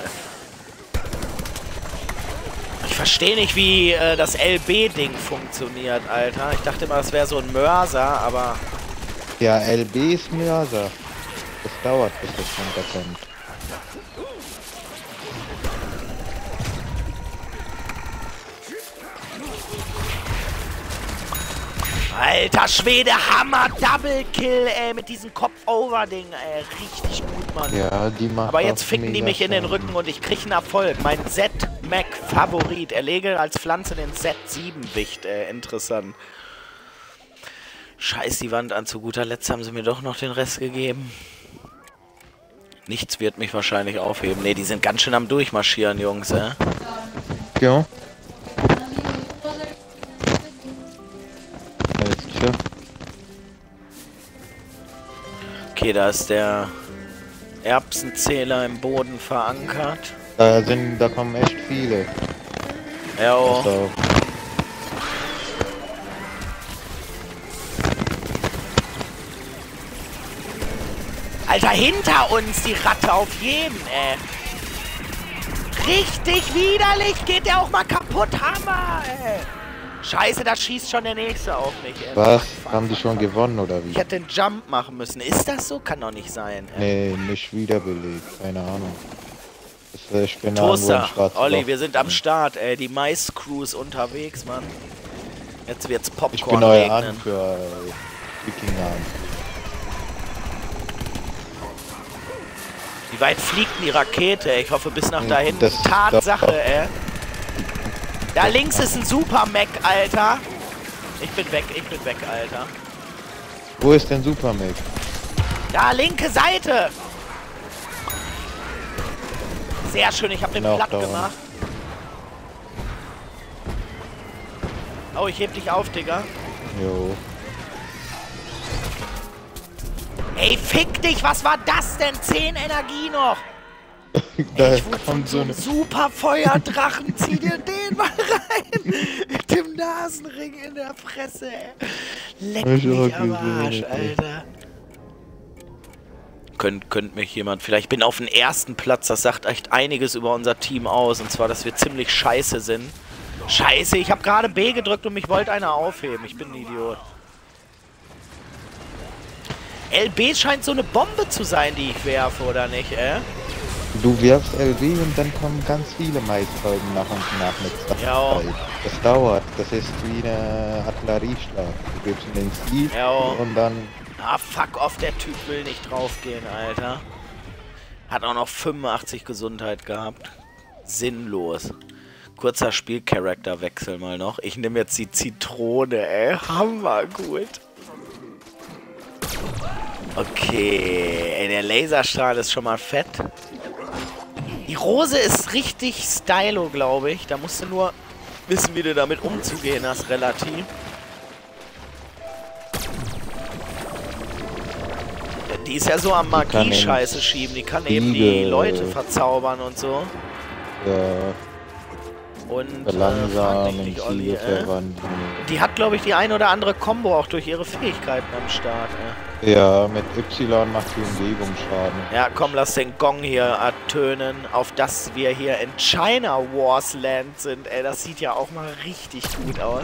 Ich verstehe nicht, wie äh, das L B-Ding funktioniert, Alter. Ich dachte immer, das wäre so ein Mörser, aber... Ja, L B ist Mörser. Das dauert, bis das runterkommt. Alter Schwede, Hammer, Double Kill, ey, mit diesem Kopf-Over-Ding, ey, richtig gut, Mann. Ja, die macht Aber jetzt ficken die mich in den Rücken und ich krieg einen Erfolg. Mein Z-Mac-Favorit, erlege als Pflanze den Z sieben-Wicht, ey, interessant. Scheiß die Wand an, zu guter Letzt haben sie mir doch noch den Rest gegeben. Nichts wird mich wahrscheinlich aufheben. Ne, die sind ganz schön am Durchmarschieren, Jungs, ey. Ja. Okay, da ist der Erbsenzähler im Boden verankert. Da sind, da kommen echt viele. Ja, oh. Also, Alter, hinter uns die Ratte auf jeden, ey. Richtig widerlich, geht der auch mal kaputt, Hammer, ey. Scheiße, da schießt schon der Nächste auf mich, ey. was? Haben die schon gewonnen oder wie? Ich hätte den Jump machen müssen. Ist das so? Kann doch nicht sein, ey. Nee, nicht wiederbelebt. Keine Ahnung. Das wäre, ich bin Toaster, irgendwo Olli, wir sind am Start, ey. Die Mais-Crew ist unterwegs, Mann. Jetzt wird's Popcorn Ich bin euer regnen. Anführer, Wikinger. Wie weit fliegt denn die Rakete? Ich hoffe bis nach da hinten. Das- Tatsache, das- ey. Da links ist ein Super Mac, Alter. Ich bin weg, ich bin weg, Alter. Wo ist denn Supermac? Da, linke Seite. Sehr schön, ich habe den Noch platt down. gemacht. Oh, ich heb dich auf, Digga. Jo. Ey, fick dich, was war das denn? zehn Energie noch. Da Ich wurde von kommt so so einem eine... super Feuerdrachen. Zieh dir den mal rein. Mit dem Nasenring in der Fresse, ey. Leck Hab ich mich auch am gesehen, Arsch, ey. Alter. Könnt, könnt mich jemand... Vielleicht bin auf dem ersten Platz. Das sagt echt einiges über unser Team aus. Und zwar, dass wir ziemlich scheiße sind. Scheiße, ich habe gerade B gedrückt und mich wollte einer aufheben. Ich bin ein Idiot. L B scheint so eine Bombe zu sein, die ich werfe, oder nicht, äh? Du wirfst L B und dann kommen ganz viele Maiskolben nach und nach mit Zeit. Ja. Das dauert. Das ist wie eine Artillerieschlag. Du gibst ihn ins Ziel Ja. und dann... Ah, fuck off, der Typ will nicht draufgehen, Alter. Hat auch noch fünfundachtzig Gesundheit gehabt. Sinnlos. Kurzer Spielcharakterwechsel mal noch. Ich nehme jetzt die Zitrone, ey. Hammer gut. Okay, ey, der Laserstrahl ist schon mal fett. Die Rose ist richtig stylo, glaube ich. Da musst du nur wissen, wie du damit umzugehen hast, relativ. Die ist ja so am kann Magie-Scheiße in schieben. Die kann eben die Spiegel- Leute verzaubern und so. Ja, Und äh, langsam frag mich in nicht, Olli, Ziele äh. verwandeln. Die hat, glaube ich, die ein oder andere Combo auch durch ihre Fähigkeiten am Start. Äh. Ja, mit Y macht die Umgebung Schaden. Ja, komm, lass den Gong hier ertönen, auf dass wir hier in China Wars Land sind. Ey, das sieht ja auch mal richtig gut aus.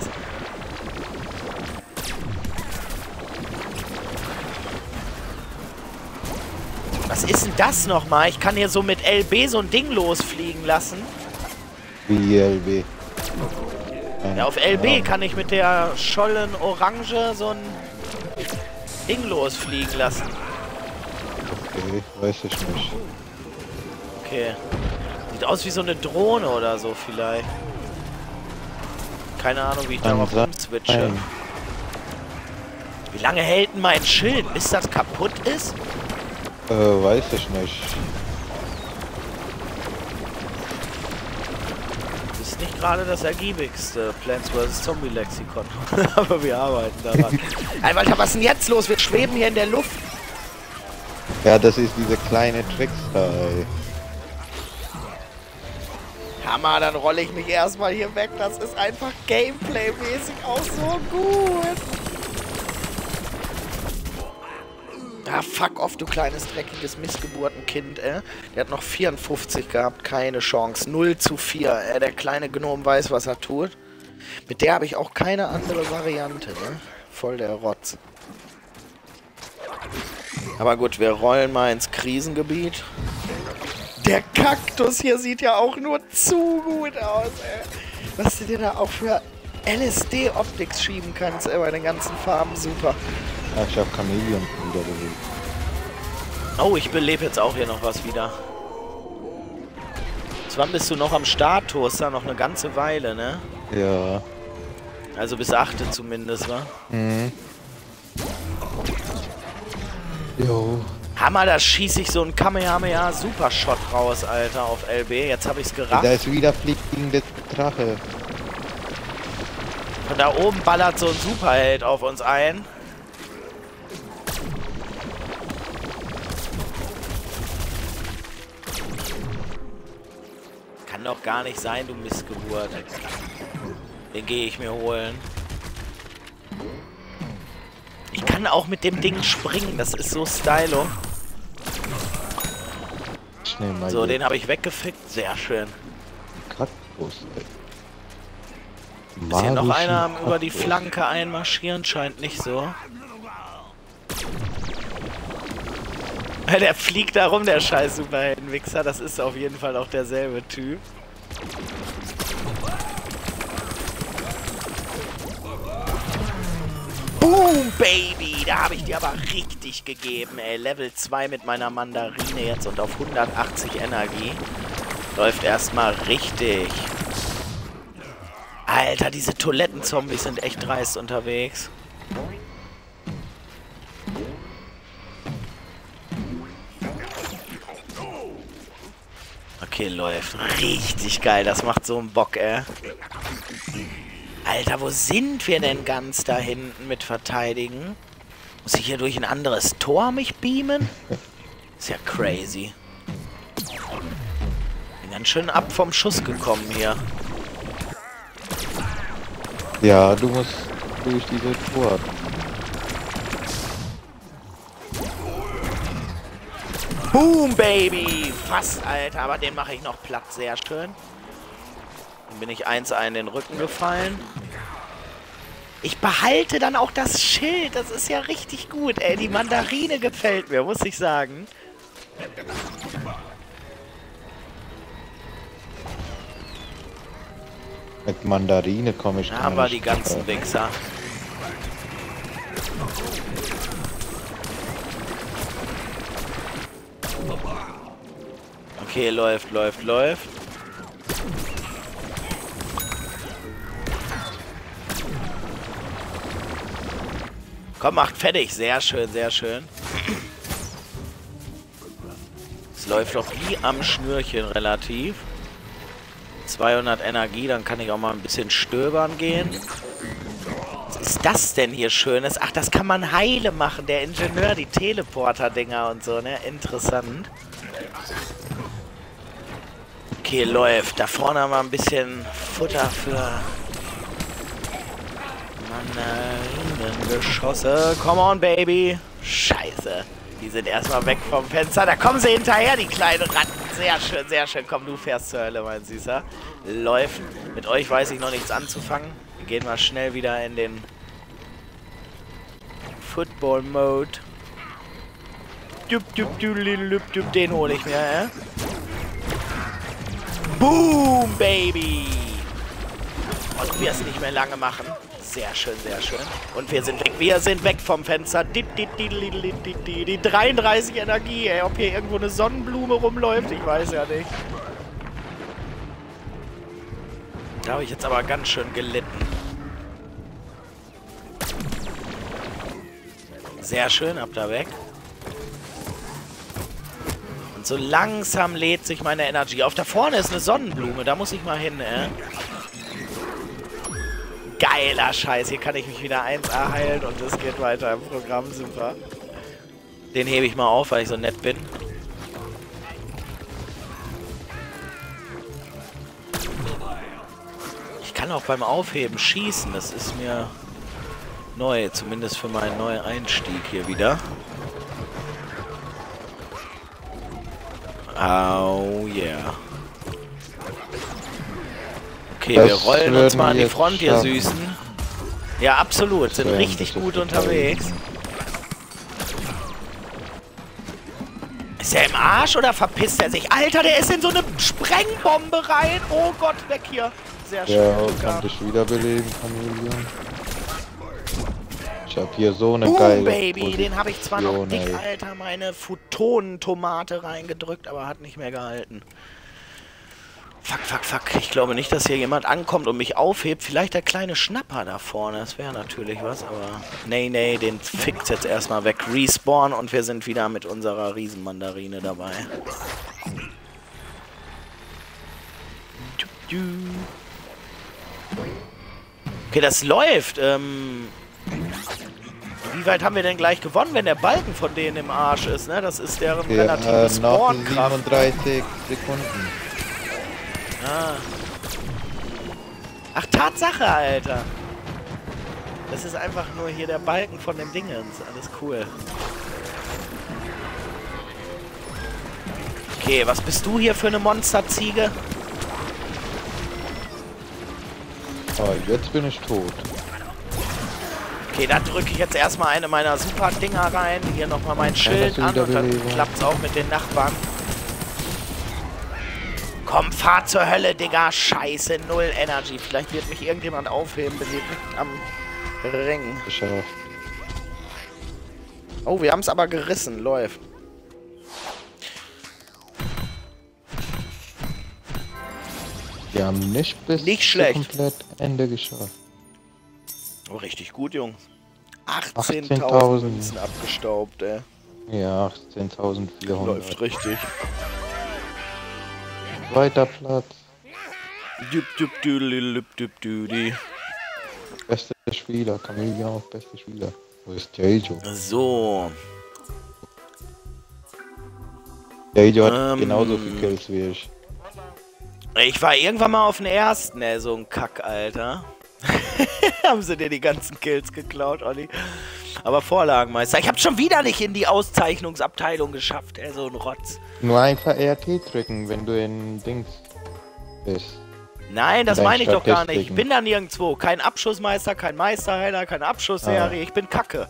Was ist denn das nochmal? Ich kann hier so mit L B so ein Ding losfliegen lassen. Wie L B. Ja, auf L B Ja. kann ich mit der Schollen Orange so ein Ding losfliegen lassen. Okay, weiß ich nicht. Okay. Sieht aus wie so eine Drohne oder so vielleicht. Keine Ahnung, wie ich Kann darauf sein. umswitche. Wie lange hält denn mein Schild, bis das kaputt ist? Äh, weiß ich nicht. Das ist nicht gerade das ergiebigste Plants versus. Zombie Lexikon. Aber wir arbeiten daran. Ey, Alter, was ist denn jetzt los? Wir schweben hier in der Luft. Ja, das ist diese kleine Trickster, ey. Hammer, dann rolle ich mich erstmal hier weg. Das ist einfach Gameplay-mäßig auch so gut. Ah, fuck off, du kleines, dreckiges Missgeburtenkind, ey. Der hat noch vierundfünfzig gehabt, keine Chance. null zu vier, ey. Der kleine Gnom weiß, was er tut. Mit der habe ich auch keine andere Variante, ne? Voll der Rotz. Aber gut, wir rollen mal ins Krisengebiet. Der Kaktus hier sieht ja auch nur zu gut aus, ey. Was du dir da auch für L S D-Optics schieben kannst, ey, bei den ganzen Farben, super. Ja, ich hab Chameleon wieder bewegt. Oh, ich belebe jetzt auch hier noch was wieder. Bis wann bist du noch am Start, Toaster? Noch eine ganze Weile, ne? Ja. Also bis achte zumindest, wa? Mhm. Jo. Hammer, da schieße ich so einen Kamehameha Supershot raus, Alter, auf L B. Jetzt habe ich's gerafft. Da ist wieder fliegende Drache. Von da oben ballert so ein Superheld auf uns ein. doch gar nicht sein, du Missgeburt. Den gehe ich mir holen. Ich kann auch mit dem Ding springen, das ist so stylo. So, den habe ich weggefickt. Sehr schön. Kaktus, ey. Ist hier noch einer am über die Flanke einmarschieren? Scheint nicht so. Der fliegt da rum, der scheiß Superheldenwichser. Das ist auf jeden Fall auch derselbe Typ. Boom, Baby! Da habe ich dir aber richtig gegeben, ey. Level zwei mit meiner Mandarine jetzt und auf hundertachtzig Energie. Läuft erstmal richtig. Alter, diese Toilettenzombies sind echt dreist unterwegs. Okay, läuft. Richtig geil. Das macht so einen Bock, ey. Alter, wo sind wir denn ganz da hinten mit Verteidigen? Muss ich hier durch ein anderes Tor mich beamen? Ist ja crazy. Bin ganz schön ab vom Schuss gekommen hier. Ja, du musst durch diese Tor. Boom, Baby! Fast, Alter, aber den mache ich noch platt. Sehr schön. Dann bin ich eins in den Rücken gefallen. Ich behalte dann auch das Schild. Das ist ja richtig gut, ey. Die Mandarine gefällt mir, muss ich sagen. Mit Mandarine komme ich Da haben wir die ganzen Wichser. Okay, läuft, läuft, läuft. Komm, macht fertig. Sehr schön, sehr schön. Es läuft doch wie am Schnürchen relativ. zweihundert Energie, dann kann ich auch mal ein bisschen stöbern gehen. Was ist das denn hier Schönes? Ach, das kann man heile machen. Der Ingenieur, die Teleporter-Dinger und so, ne? Interessant. Okay, läuft. Da vorne haben wir ein bisschen Futter für Mandarinengeschosse. Come on, Baby. Scheiße. Die sind erstmal weg vom Fenster. Da kommen sie hinterher, die kleinen Ratten. Sehr schön, sehr schön. Komm, du fährst zur Hölle, mein Süßer. Läuft. Mit euch weiß ich noch nichts anzufangen. Wir gehen mal schnell wieder in den Football-Mode. Den hole ich mir, äh? Boom, Baby! Und wir es nicht mehr lange machen. Sehr schön, sehr schön. Und wir sind weg. Wir sind weg vom Fenster. Die dreiunddreißig Energie, ey. Ob hier irgendwo eine Sonnenblume rumläuft, ich weiß ja nicht. Da habe ich jetzt aber ganz schön gelitten. Sehr schön, ab da weg. Und so langsam lädt sich meine Energie auf. Da vorne ist eine Sonnenblume, da muss ich mal hin, ey. Geiler Scheiß, hier kann ich mich wieder eins A heilen und es geht weiter im Programm, super. Den hebe ich mal auf, weil ich so nett bin. Ich kann auch beim Aufheben schießen, das ist mir neu, zumindest für meinen neuen Einstieg hier wieder. Oh yeah. Okay, das wir rollen uns mal an die Front, ihr Süßen. Ja, absolut. Sind richtig gut unterwegs. Ist er im Arsch oder verpisst er sich? Alter, der ist in so eine Sprengbombe rein. Oh Gott, weg hier. Sehr schön. Ja, kann dich wiederbeleben, Chameleon. Ich hab hier so eine Boom, geile Baby, Position, den habe ich zwar noch dick, ey. Alter, meine Futonentomate reingedrückt, aber hat nicht mehr gehalten. Fuck, fuck, fuck. Ich glaube nicht, dass hier jemand ankommt und mich aufhebt. Vielleicht der kleine Schnapper da vorne. Das wäre natürlich was, aber... Nee, nee, den fickt jetzt erstmal weg. Respawn und wir sind wieder mit unserer Riesenmandarine dabei. Okay, das läuft. Ähm... Wie weit haben wir denn gleich gewonnen, wenn der Balken von denen im Arsch ist, ne? Das ist deren ja, relative äh, Spawnkraft. siebenunddreißig Sekunden. Ah. Ach, Tatsache, Alter. Das ist einfach nur hier der Balken von dem Dingens. Alles cool. Okay, was bist du hier für eine Monsterziege? Oh, jetzt bin ich tot. Okay, dann drücke ich jetzt erstmal eine meiner Super-Dinger rein. Hier nochmal mein Schild an und dann klappt es auch mit den Nachbarn. Komm, fahr zur Hölle, Digga. Scheiße, null Energy. Vielleicht wird mich irgendjemand aufheben, bin direkt am Ring. Geschafft. Oh, wir haben es aber gerissen. Läuft. Wir haben nicht bis nicht schlecht. komplett Ende geschafft. Oh, richtig gut, Jungs. achtzehntausend achtzehntausend abgestaubt, ey. Ja, achtzehntausendvierhundert. Läuft richtig. Zweiter Platz. Düb, düb, düdelilüb, düb, düdi. Bester Spieler, Chameleon, bester Spieler. Wo ist Jojo? So. Jojo hat Ähm. genauso viele Kills wie ich. Ich war irgendwann mal auf den ersten, ey, so ein Kack, Alter. Haben sie dir die ganzen Kills geklaut, Olli? Aber Vorlagenmeister. Ich hab schon wieder nicht in die Auszeichnungsabteilung geschafft, ey, so ein Rotz. Nur einfach R T drücken, wenn du in Dings bist. Nein, das Dein meine ich doch gar nicht. Ich Statistiken. bin da nirgendwo. Kein Abschussmeister, kein Meisterheiler, keine Abschussserie. Ah. Ich bin Kacke.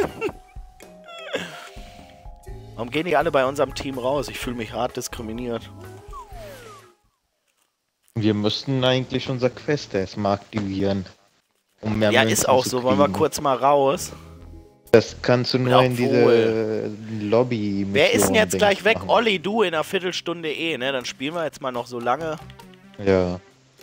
Warum gehen die alle bei unserem Team raus? Ich fühle mich hart diskriminiert. Wir müssten eigentlich unser Quest erstmal aktivieren. Um mehr Ja, Münzen ist auch zu so. Wollen wir kriegen. kurz mal raus? Das kannst du nur Obwohl. in diese Lobby. Wer ist denn jetzt gleich weg? Olli, du in einer Viertelstunde eh, ne? Dann spielen wir jetzt mal noch so lange. Ja.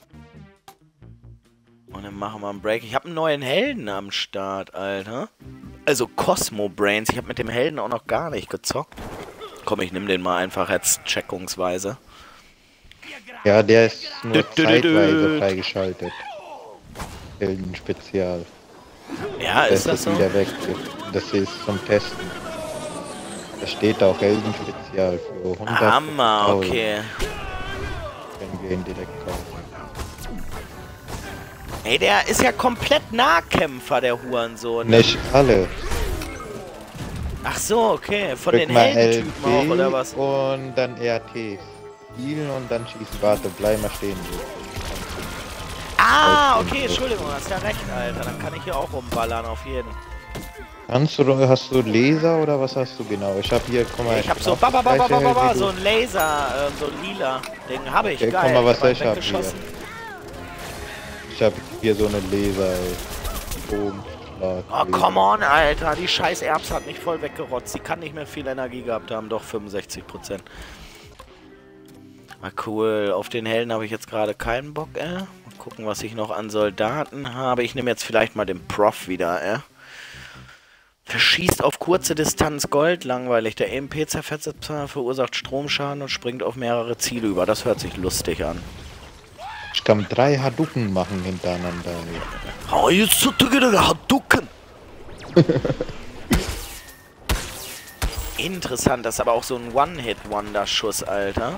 Und dann machen wir einen Break. Ich habe einen neuen Helden am Start, Alter. Also Cosmo Brains. Ich habe mit dem Helden auch noch gar nicht gezockt. Komm, ich nehme den mal einfach jetzt checkungsweise. Ja, der ist nur Dü- dü- dü- dü. zeitweise freigeschaltet. Helden Spezial. Ja, ist das ist so? wieder weg. Das ist zum Testen. Da steht auch Helden Spezial für hundert. Hammer, okay. Wenn wir ihn direkt kaufen. Ey, der ist ja komplett Nahkämpfer, der Hurensohn. Nicht alle. Ach so, okay. Von Drück den mal Heldentypen auch, oder was? Und dann R T. Spielen und dann schießen. Warte, bleib mal stehen. Ah, okay, Entschuldigung, hast ja recht, Alter. Dann kann ich hier auch rumballern, auf jeden. Kannst du, hast du Laser oder was hast du genau? Ich hab hier, guck mal. Ich hab so, ba, ba, ba, ba, ba, ba, ba, so ein Laser, äh, so ein lila Ding habe ich, Okay, geil. guck mal, was Mal ich hab hier. weggeschossen. Ich hab hier so eine Laser, ey. Bogenschlag. Oh, come on, Alter. Die scheiß Erbs hat mich voll weggerotzt. Die kann nicht mehr viel Energie gehabt haben. Doch, fünfundsechzig Prozent. Ah, cool. Auf den Helden habe ich jetzt gerade keinen Bock, äh. Mal gucken, was ich noch an Soldaten habe. Ich nehme jetzt vielleicht mal den Prof wieder, äh. Verschießt auf kurze Distanz Gold, langweilig. Der E M P-Zerfetzer verursacht Stromschaden und springt auf mehrere Ziele über. Das hört sich lustig an. Ich kann drei Hadouken machen hintereinander. Ey. Oh, jetzt so Hadouken! Interessant, das ist aber auch so ein One-Hit-Wonder-Schuss, Alter.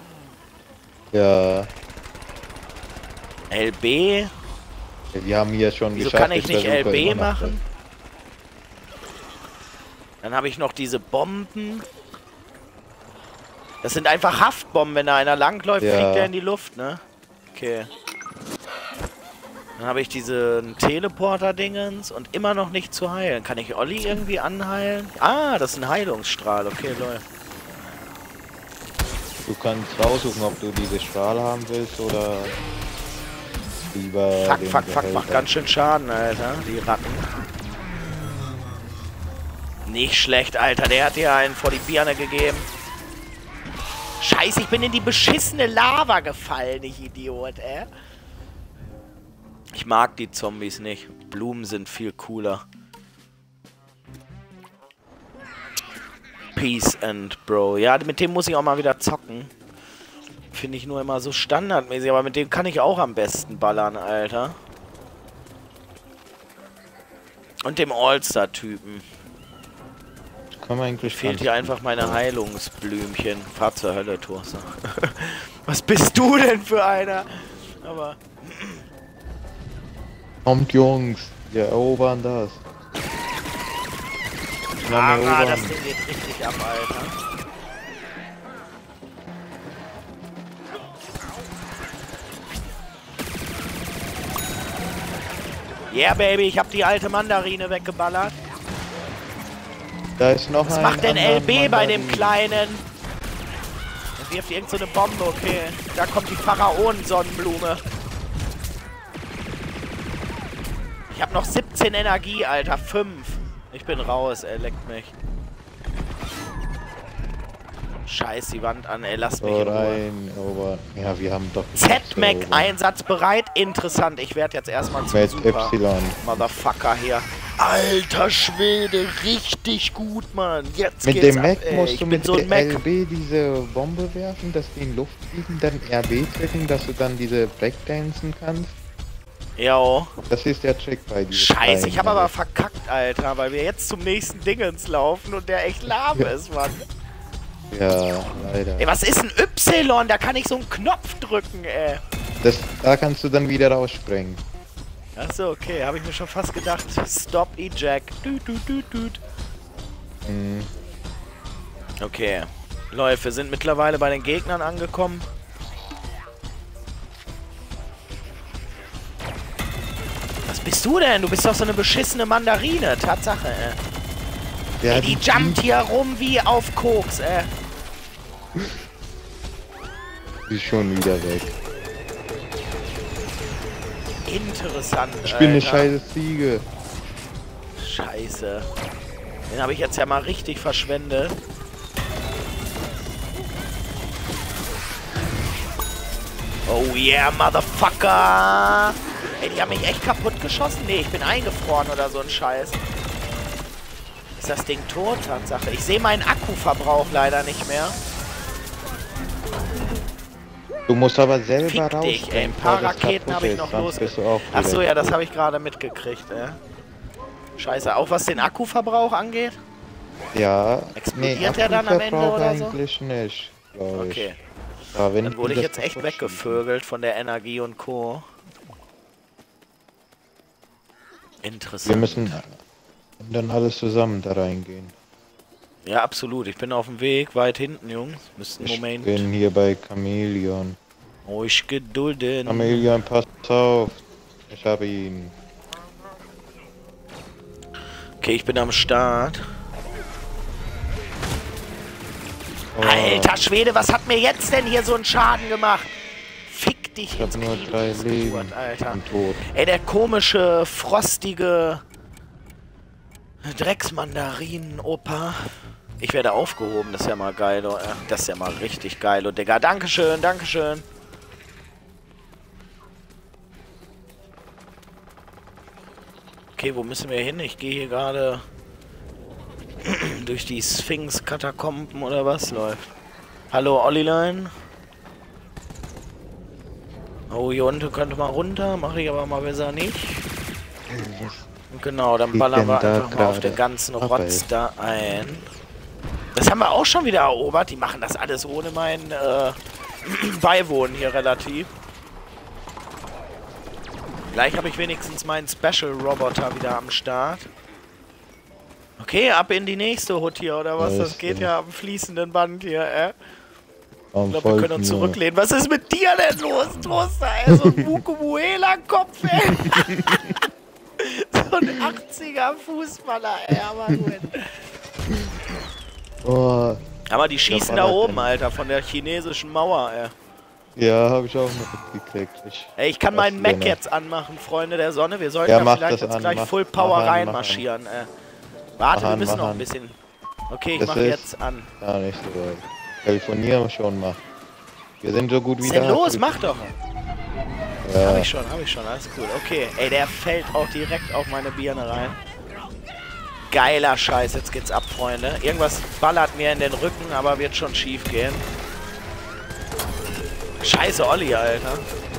Ja, L B. wir haben hier schon Wieso geschafft. kann ich nicht L versuche B immer noch machen? Dann habe ich noch diese Bomben. Das sind einfach Haftbomben. Wenn da einer langläuft, Ja. fliegt der in die Luft, ne? Okay. Dann habe ich diesen Teleporter-Dingens und immer noch nicht zu heilen. Kann ich Olli irgendwie anheilen? Ah, das ist ein Heilungsstrahl. Okay, lol. Du kannst raussuchen, ob du diese Strahl haben willst oder lieber. Fuck, den fuck, fuck, macht Behälter. ganz schön Schaden, Alter. Die Ratten. Nicht schlecht, Alter. Der hat dir einen vor die Birne gegeben. Scheiße, ich bin in die beschissene Lava gefallen, ich Idiot, ey. Ich mag die Zombies nicht. Blumen sind viel cooler. Peace and Bro. Ja, mit dem muss ich auch mal wieder zocken. Finde ich nur immer so standardmäßig, aber mit dem kann ich auch am besten ballern, Alter. Und dem All-Star-Typen. Kann man eigentlich Fehlt hier einfach meine Heilungsblümchen. Fahr zur Hölle, Torsa. Was bist du denn für einer? Aber... Kommt, Jungs. Wir erobern das. Wir Ah, erobern. das Ding geht richtig ab, Alter. Yeah, Baby, ich hab die alte Mandarine weggeballert. Da ist noch Was ein macht denn L B bei dem Mandarin. Kleinen? Er wirft irgend so eine Bombe, okay. Da kommt die Pharaonen-Sonnenblume. Ich hab noch siebzehn Energie, Alter. fünf. Ich bin raus, er leckt mich. Scheiß die Wand an, ey. Lasst mich So in Ruhe. rein, aber ja, wir haben doch... Z-Mac einsatzbereit. Interessant. Ich werde jetzt erstmal zum Mit Super Y. Motherfucker hier. Alter Schwede, richtig gut, Mann. Jetzt Mit geht's dem ab, Mac ey. musst Ich du bin mit so ein Mac. L B diese Bombe werfen, dass die in Luft fliegen, dann R B drücken, dass du dann diese Breakdancen kannst. Jo. Das ist der Trick bei dir. Scheiße, ich habe aber verkackt, Alter, weil wir jetzt zum nächsten Dingens laufen und der echt lahm Ja. ist, Mann. Ja, leider. Ey, was ist ein Y? Da kann ich so einen Knopf drücken, ey. Das, da kannst du dann wieder rausspringen. Achso, okay, habe ich mir schon fast gedacht. Stop Eject. Düt, düt, düt, düt. Mhm. Okay. Leute, wir sind mittlerweile bei den Gegnern angekommen. Was bist du denn? Du bist doch so eine beschissene Mandarine. Tatsache, ey. Ja, Ey, die jumpt hier rum wie auf Koks, ey. Die ist schon wieder weg. Interessant, Ich bin eine Alter. scheiße Ziege. Scheiße. Den habe ich jetzt ja mal richtig verschwendet. Oh yeah, Motherfucker! Ey, die haben mich echt kaputt geschossen? Nee, ich bin eingefroren oder so ein Scheiß. Ist das Ding tot, Tatsache? Ich sehe meinen Akkuverbrauch leider nicht mehr. Du musst aber selber Fick raus. dich, ey. Ein paar Raketen habe ich noch losgelassen. Achso, ja, das habe ich gerade mitgekriegt, ey. Scheiße, auch was den Akkuverbrauch angeht? Ja. Explodiert der dann am Ende oder so? Eigentlich nicht, glaube ich. Okay. Ja, wenn Dann wurde die ich das jetzt echt kaputt weggevögelt von der Energie und Co. schießen. Interessant. Wir müssen dann alles zusammen da reingehen. Ja, absolut. Ich bin auf dem Weg, weit hinten, Jungs. Müssten Ich Moment. bin hier bei Chameleon. Ruhig gedulden. Chameleon, pass auf. Ich habe ihn. Okay, ich bin am Start. Oh, Alter Schwede, was hat mir jetzt denn hier so einen Schaden gemacht? Fick dich Ich jetzt, habe nur Knie, drei du Leben. Geburt, Alter. Und tot. Ey, der komische, frostige Drecksmandarinen-Opa. Ich werde aufgehoben, das ist ja mal geil, oh, ja. Das ist ja mal richtig geil, und Digga. Dankeschön, Dankeschön. Okay, wo müssen wir hin? Ich gehe hier gerade durch die Sphinx-Katakomben oder was läuft. Hallo, Ollilein. Oh, hier unten könnte mal runter, mache ich aber mal besser nicht. Und genau, dann Geht ballern wir denn da einfach mal auf den gerade ganzen ab, Rotz ey? da ein. Das haben wir auch schon wieder erobert. Die machen das alles ohne mein äh, Beiwohnen hier relativ. Gleich habe ich wenigstens meinen Special-Roboter wieder am Start. Okay, ab in die nächste Hut hier, oder was? Das geht ja am fließenden Band hier, äh. Ich glaube, wir können uns zurücklehnen. Was ist mit dir denn los, Troster, ey? So ein Mukubuela-Kopf, ey. So ein achtziger Fußballer, ey. Aber gut. Oh, Aber die schießen da ballert oben, denn. Alter, von der chinesischen Mauer, ey. ja, habe ich auch mitgekriegt. Ich Ey, ich kann Was meinen Mac denn? jetzt anmachen, Freunde der Sonne. Wir sollten Ja, da mach vielleicht das jetzt an, gleich mach- Full Power mach an, mach an. reinmarschieren, ey. Warte, Mach wir an, müssen mach noch ein an. bisschen... Okay, ich Das mache ist- jetzt an. gar nicht so weit. Telefonieren schon mal. Wir sind so gut Was wie ist denn da. los? Mach doch. Hab Ja, ich schon, hab ich schon, alles gut. Okay, ey, der fällt auch direkt auf meine Birne rein. Geiler Scheiß, jetzt geht's ab, Freunde. Irgendwas ballert mir in den Rücken, aber wird schon schief gehen. Scheiße, Olli, Alter.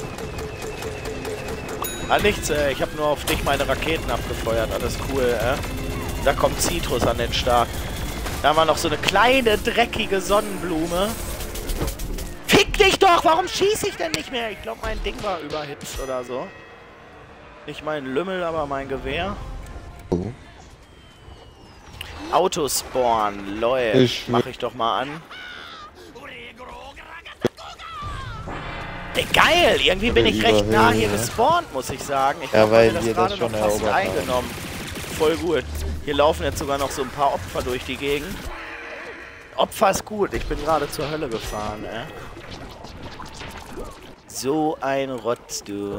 Ah, nichts, äh, ich habe nur auf dich meine Raketen abgefeuert. Alles cool, äh. Da kommt Citrus an den Start. Da haben wir noch so eine kleine, dreckige Sonnenblume. Fick dich doch! Warum schieße ich denn nicht mehr? Ich glaube, mein Ding war überhitzt oder so. Nicht mein Lümmel, aber mein Gewehr. Oh. Autospawn, läuft. Mach ich doch mal an. Ey, geil! Irgendwie bin ich recht nah hier gespawnt, muss ich sagen. Ich ja, hab weil mir das wir das gerade schon noch fast erobert haben. eingenommen. Voll gut. Hier laufen jetzt sogar noch so ein paar Opfer durch die Gegend. Opfer ist gut. Ich bin gerade zur Hölle gefahren, ey. So ein Rotz, du.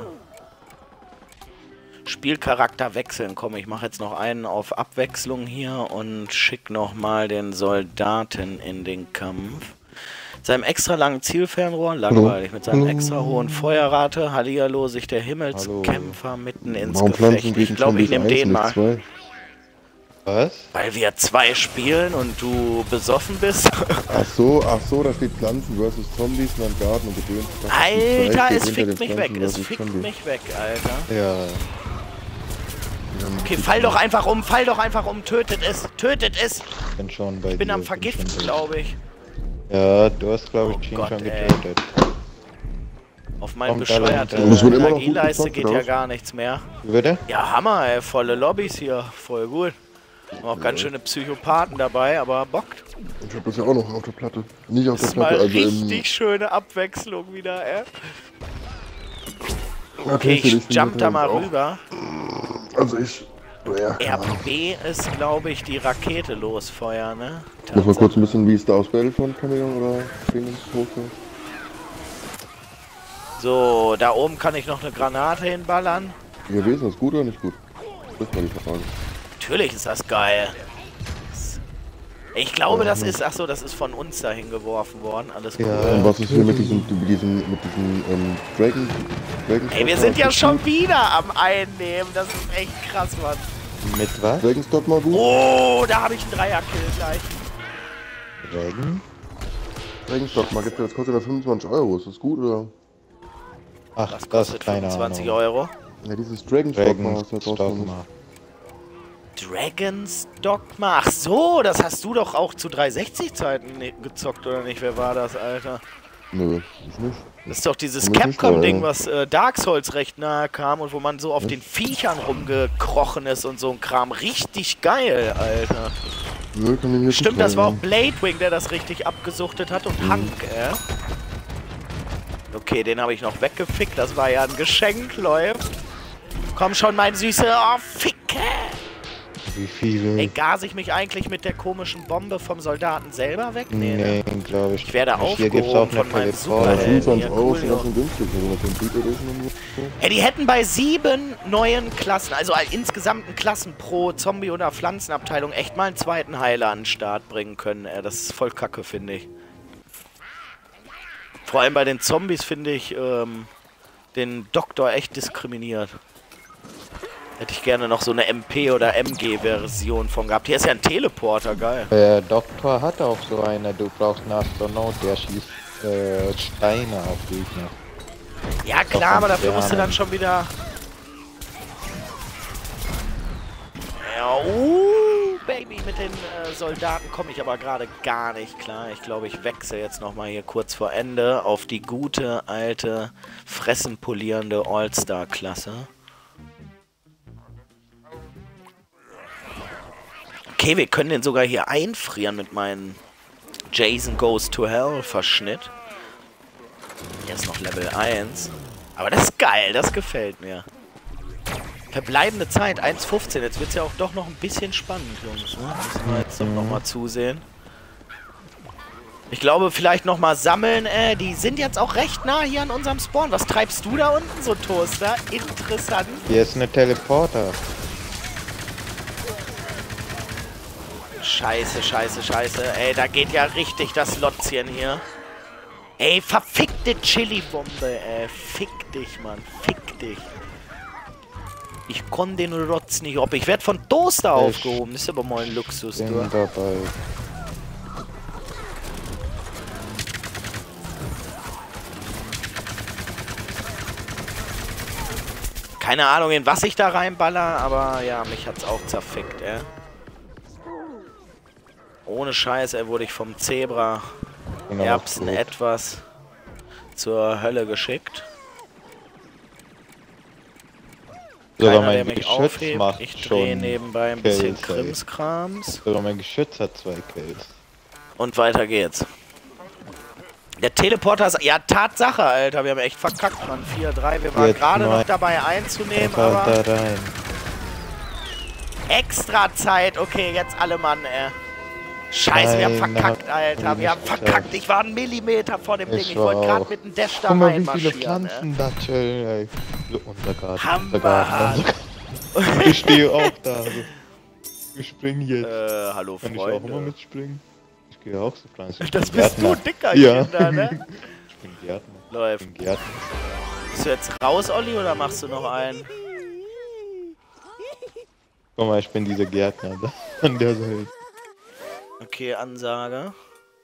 Spielcharakter wechseln. Komm, ich mache jetzt noch einen auf Abwechslung hier und schick nochmal den Soldaten in den Kampf. Seinem extra langen Zielfernrohr, langweilig, mit seinem extra hohen Feuerrate, hallihallo, sich der Himmelskämpfer Hallo. mitten ins Warum Gefecht. Ich glaube, ich nehme den mal. Zwei? Was? Weil wir zwei spielen und du besoffen bist. Ach so, ach so, da steht Pflanzen versus Zombies und dann Garten und Gedöns. Alter, es fickt mich weg, es fickt mich weg, Alter. Ja. Okay, fall doch einfach um, fall doch einfach um, tötet es, tötet es! Bin schon bei ich bin dir, am Vergiften, glaube ich. Ja, du hast, glaube ich, oh ihn Gott, schon ey. getötet. Auf mein Kommt bescheuerte alle Energieleiste geht ja gar nichts mehr. Würde? Ja, Hammer, ey, volle Lobbys hier, voll gut. Auch ganz schöne Psychopathen dabei, aber bockt. Ich hab das ja auch noch auf der Platte. Nicht auf das der Platte, ist mal also richtig schöne Abwechslung wieder, ey. Ja, Okay, ich jump da mal auch. rüber. Also ich... Ja, R B ist, glaube ich, die Rakete losfeuern, ne? Muss man kurz ein bisschen wie es da aus Battlefront Chameleon oder Dingens hochgehen. So, da oben kann ich noch eine Granate hinballern. Ja, wie ist das? Gut oder nicht gut? Das ist mal die Frage. Natürlich ist das geil. Ich glaube, das ist... Achso, das ist von uns dahin geworfen worden. Alles cool. Ja. Und was ist hier mit diesem... mit diesem... mit diesem... ähm... Dragon... Dragon Ey, wir sind ja schon wieder am Einnehmen. Das ist echt krass, Mann. Mit was? Dragonstock mal gut? Oh, da habe ich einen Dreierkill gleich. Dragon? Dragonstock mal gibt das kostet ja fünfundzwanzig Euro. Ist das gut oder? Ach, Das das kostet ist keine fünfundzwanzig Ahnung. Euro. Ja, dieses Dragonstock mal, was jetzt Dragonstock rauskommt. mal. Dragon's Dogma. Ach so, das hast du doch auch zu dreihundertsechzig Zeiten gezockt, oder nicht? Wer war das, Alter? Nö, ich nicht. Das ist doch dieses Komm ich nicht Capcom-Ding, da, ja. was äh, Dark Souls recht nahe kam und wo man so auf den Viechern rumgekrochen ist und so ein Kram. Richtig geil, Alter. Nö, kann ich nicht Stimmt, das war auch sagen. Bladewing, der das richtig abgesuchtet hat und Hank, äh. Okay, den habe ich noch weggefickt. Das war ja ein Geschenk, läuft. Komm schon, mein Süße. Oh, Ficke! Wie viel? Ey, gase ich mich eigentlich mit der komischen Bombe vom Soldaten selber weg? Nee, Nee, ne? glaube ich. Ich werde Hier gibt's auch aufgehoben eine von meinem Teleporter. Superhelden. fünfundzwanzig Ja, Euro cool, ist doch. schon günstig, wenn man den Beat Edition und so. Ey, die hätten bei sieben neuen Klassen, also insgesamten Klassen pro Zombie- oder Pflanzenabteilung, echt mal einen zweiten Heiler an den Start bringen können. Ey, das ist voll kacke, finde ich. Vor allem bei den Zombies finde ich ähm, den Doktor echt diskriminiert. Hätte ich gerne noch so eine M P- oder M G-Version von gehabt. Hier ist ja ein Teleporter, geil. Der Doktor hat auch so eine, du brauchst einen Astronaut, der schießt äh, Steine auf Gegner. Ja klar, aber dafür musst du dann schon wieder... Ja, uh, Baby, mit den äh, Soldaten komme ich aber gerade gar nicht klar. Ich glaube, ich wechsle jetzt nochmal hier kurz vor Ende auf die gute, alte, fressenpolierende All-Star-Klasse. Okay, wir können den sogar hier einfrieren mit meinem Jason Goes to Hell Verschnitt. Hier ist noch Level eins. Aber das ist geil, das gefällt mir. Verbleibende Zeit, eins fünfzehn. Jetzt wird es ja auch doch noch ein bisschen spannend, Jungs. Ne? Müssen wir jetzt doch nochmal zusehen. Ich glaube, vielleicht nochmal sammeln. Äh, die sind jetzt auch recht nah hier an unserem Spawn. Was treibst du da unten so, Toaster? Interessant. Hier ist eine Teleporter. Scheiße, scheiße, scheiße. Ey, da geht ja richtig das Lotzchen hier. Ey, verfickte Chili-Bombe, ey. Fick dich, Mann. Fick dich. Ich komm den Rotz nicht ob. Ich werd von Toaster Ich aufgehoben. Das ist aber mal ein Luxus, Bin du. dabei. Keine Ahnung, in was ich da reinballer, aber ja, mich hat's auch zerfickt, ey. Ohne Scheiß, ey, wurde ich vom Zebra Bin aber Erbsen tot. etwas zur Hölle geschickt. Sogar Keiner, der mein mich Geschütz aufhebt. macht Ich drehe schon nebenbei ein bisschen Kills, ey. Krimskrams. Sogar mein Geschütz hat zwei Kills. Und weiter geht's. Der Teleporter ist... Ja, Tatsache, Alter. Wir haben echt verkackt, Mann. vier drei. Wir waren Jetzt gerade mal noch dabei einzunehmen, einfach aber... da rein. Extra Zeit. Okay, jetzt alle Mann, ey. Scheiße, wir haben Nein, verkackt, hab Alter. ich Wir haben nicht verkackt. geschafft. Ich war einen Millimeter vor dem Ich Ding. Ich wollte war gerade auch. mit dem Dash da Guck mal, wie viele reinmarschieren, ey. Pflanzen da chillen, ey. So, unser Garten, Hammer. unser Garten, unser Garten. Ich stehe auch da. So. Ich spring jetzt. Äh, hallo, Kann ich auch immer Freunde. mitspringen? Ich gehe auch so Pflanzen. Ich Das bin bist du, Gärtner. dicker Ja. Kinder, ne? Ich bin Gärtner. Läuft. Ich bin Gärtner. Bist du jetzt raus, Olli, oder machst du noch einen? Guck mal, ich bin dieser Gärtner da an der Seite. Okay, Ansage.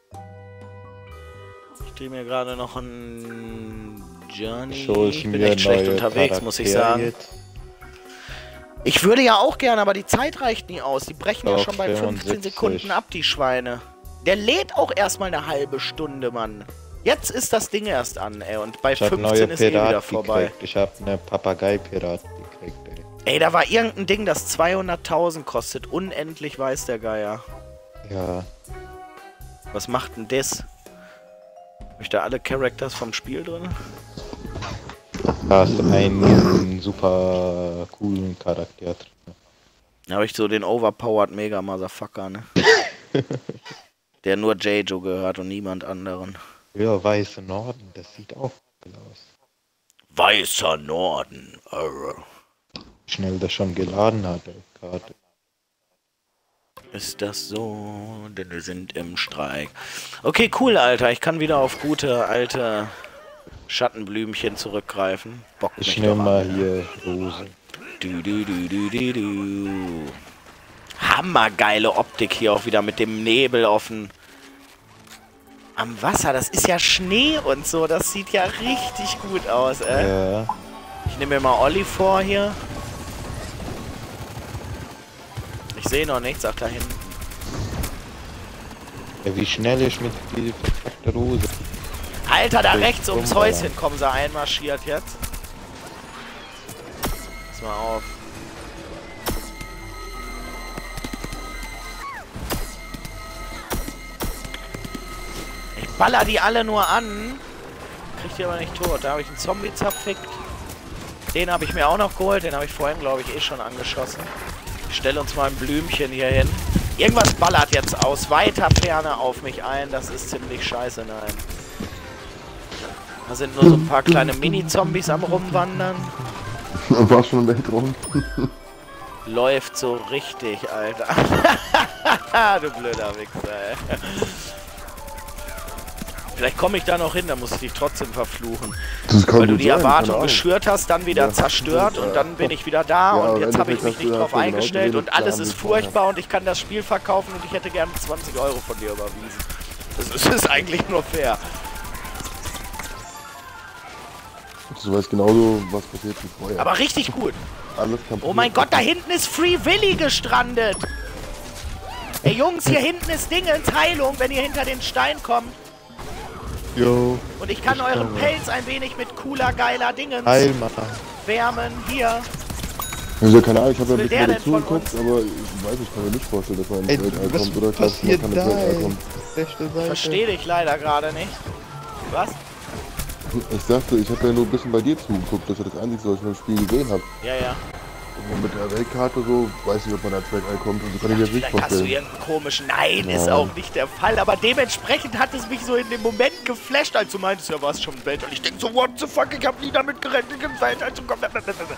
Ich drehe mir gerade noch ein Journey. Ich hol Ich bin mir echt schlecht neue unterwegs, muss ich Charaktere sagen. jetzt. Ich würde ja auch gerne, aber die Zeit reicht nie aus. Die brechen ja Auf schon bei fünfzehn vierundsiebzig. Sekunden ab, die Schweine. Der lädt auch erstmal eine halbe Stunde, Mann. Jetzt ist das Ding erst an, ey. Und bei Ich hab neue fünfzehn ist eh wieder Pirat vorbei. gekriegt. Ich hab eine Papagei-Pirat gekriegt, ey. Ey, da war irgendein Ding, das zweihunderttausend kostet. Unendlich weiß der Geier. Ja. Was macht denn das? Hab ich da alle Characters vom Spiel drin? Da hast du einen super coolen Charakter drin. Da habe ich so den overpowered Mega Motherfucker, ne? Der nur J-Jo gehört und niemand anderen. Ja, Weiße Norden, das sieht auch cool aus. Weißer Norden. Arr. Schnell das schon geladen hat, ey, Karte. Ist das so? Denn wir sind im Streik. Okay, cool, Alter. Ich kann wieder auf gute, alte Schattenblümchen zurückgreifen. Bock Ich mich nehme doch mal an, hier Rose. Du, du, du, du, du, du. Hammergeile Optik hier auch wieder mit dem Nebel offen. Am Wasser, das ist ja Schnee und so. Das sieht ja richtig gut aus, ey. Ja. Ich nehme mir mal Olli vor hier. Ich sehe noch nichts, ach da hinten. Ja, wie schnell ich mit dieser verpackten Rose. Alter, da Ich rechts ums dumm, Häuschen kommen sie einmarschiert jetzt. Pass mal auf. Ich baller die alle nur an. Krieg die aber nicht tot. Da habe ich einen Zombie zerfickt. Den habe ich mir auch noch geholt. Den habe ich vorhin, glaube ich, eh schon angeschossen. Ich stelle uns mal ein Blümchen hier hin. Irgendwas ballert jetzt aus weiter Ferne auf mich ein. Das ist ziemlich scheiße, nein. Da sind nur so ein paar kleine Mini-Zombies am Rumwandern. War schon im Weltraum. Läuft so richtig, Alter. Du blöder Wichser, ey. Vielleicht komme ich da noch hin, da muss ich dich trotzdem verfluchen. Das kann Weil du gut die sein, keine Erwartung Ahnung. geschürt hast, dann wieder Ja. zerstört und dann bin ich wieder da Ja, und im jetzt habe ich Endeffekt mich hast du nicht ja drauf genau eingestellt und geredet, alles da ist haben wir vorher. furchtbar und ich kann das Spiel verkaufen und ich hätte gerne zwanzig Euro von dir überwiesen. Das ist, das ist eigentlich nur fair. Du weißt genauso, was passiert wie vorher. Aber richtig gut. Alles kann Oh mein Gott, da hinten ist Free Willy gestrandet. Ey Jungs, hier hinten ist Dingens Heilung, wenn ihr hinter den Stein kommt. Jo. Und ich kann Ich euren komme. Pelz ein wenig mit cooler, geiler Dingens Heil machen. wärmen. Hier. Also, keine Ahnung, ich habe ja will ein der bisschen denn von zugeguckt, aber ich weiß, ich kann mir nicht vorstellen, dass man ins Ey, Weltall was kommt oder glaubst du, man passiert kann da, ins Weltall ey? kommen. Rechte Ich Seite. verstehe dich leider gerade nicht. Was? Ich sagte, ich habe ja nur ein bisschen bei dir zugeguckt, das ist das Einzige, was ich im Spiel gesehen habe. Ja, ja. Und mit der Weltkarte so, weiß ich, ob man ins Weltall kommt, und so kann ich mir das nicht Vielleicht hast du vorstellen. irgendeinen komischen... Nein, ist Nein. auch nicht der Fall. Aber dementsprechend hat es mich so in dem Moment geflasht, als du meintest, ja, warst schon im Weltall. Ich denke so, what the fuck, ich habe nie damit gerechnet, ins Weltall zu kommen.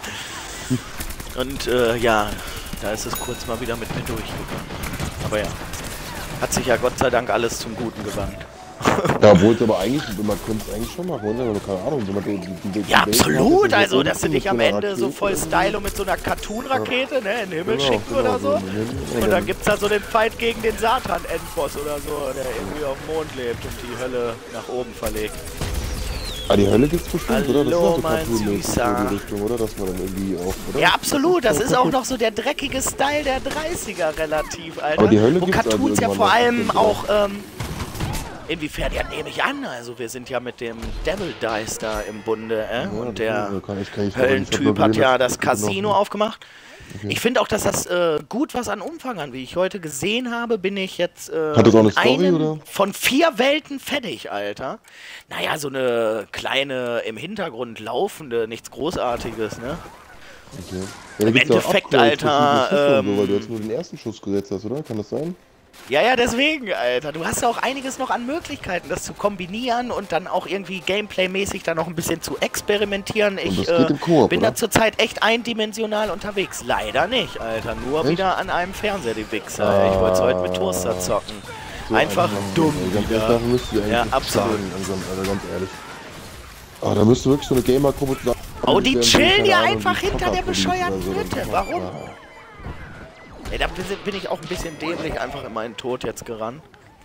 Und äh, ja, da ist es kurz mal wieder mit mir durchgegangen. Aber ja, hat sich ja Gott sei Dank alles zum Guten gewandt. Ja, obwohl es aber eigentlich, man könnte es eigentlich schon machen, oder? Keine Ahnung, so die, die, die Ja, Weltkarte absolut. so Also, unten dass du mit dich so am einer Ende so Rakete voll irgendwie. Stylo mit so einer Cartoon-Rakete, ne, in den Himmel Genau, schicken genau, oder so. in den Himmel. Und dann gibt's da so den Fight gegen den Satan-Endboss oder so, der irgendwie auf dem Mond lebt und die Hölle nach oben verlegt. Ah, die Hölle gibt's bestimmt, oder? Das ist Hallo, auch so mein cartoonmäßig Süßer. in die Richtung, oder? Dass man dann irgendwie auch, oder? Ja, absolut. Das ist auch noch so der dreckige Style der dreißiger relativ, Alter. Aber die Hölle Wo gibt's also Cartoons ja irgendwann vor noch, allem bestimmt, auch ähm, Inwiefern? Ja, nehme ich an. Also wir sind ja mit dem Devil Dice da im Bunde, äh? Ja, und das- der da kann ich- kann ich- Höllentyp ich hab hat nur ja gesehen, das dass- Casino noch- aufgemacht. Okay. Ich finde auch, dass das äh, gut was an Umfang hat. Wie ich heute gesehen habe, bin ich jetzt äh, Hat das auch eine in Story, einem oder? von vier Welten fertig, Alter. Naja, so eine kleine im Hintergrund laufende, nichts Großartiges, ne? Okay. Ja, da Im gibt's ja auch Endeffekt, Upgrades für Alter, verschiedene Schüsse und so, weil du ähm, jetzt nur den ersten Schuss gesetzt hast, oder? Kann das sein? Ja, ja, deswegen, Alter. Du hast ja auch einiges noch an Möglichkeiten, das zu kombinieren und dann auch irgendwie Gameplay-mäßig da noch ein bisschen zu experimentieren. Ich das geht äh, im Koop, bin oder? da zurzeit echt eindimensional unterwegs. Leider nicht, Alter. Nur Echt? wieder an einem Fernseher, die Wichser. Ich wollte heute mit Toaster zocken. So Einfach einen Mann, dumm ey. Ganz wieder. ehrlich, dafür müsst ihr eigentlich Ja, nicht absolut. zahlen, langsam, Alter, ganz ehrlich. Ah, da müsste wirklich so eine Gamer-Gruppe zusammen... Oh, die werden, chillen keine ja Ahnung, einfach die hinter der Zocker-Police bescheuerten oder so. Hütte. Ja. Warum? Ey, da bin bin ich auch ein bisschen dämlich einfach in meinen Tod jetzt gerannt.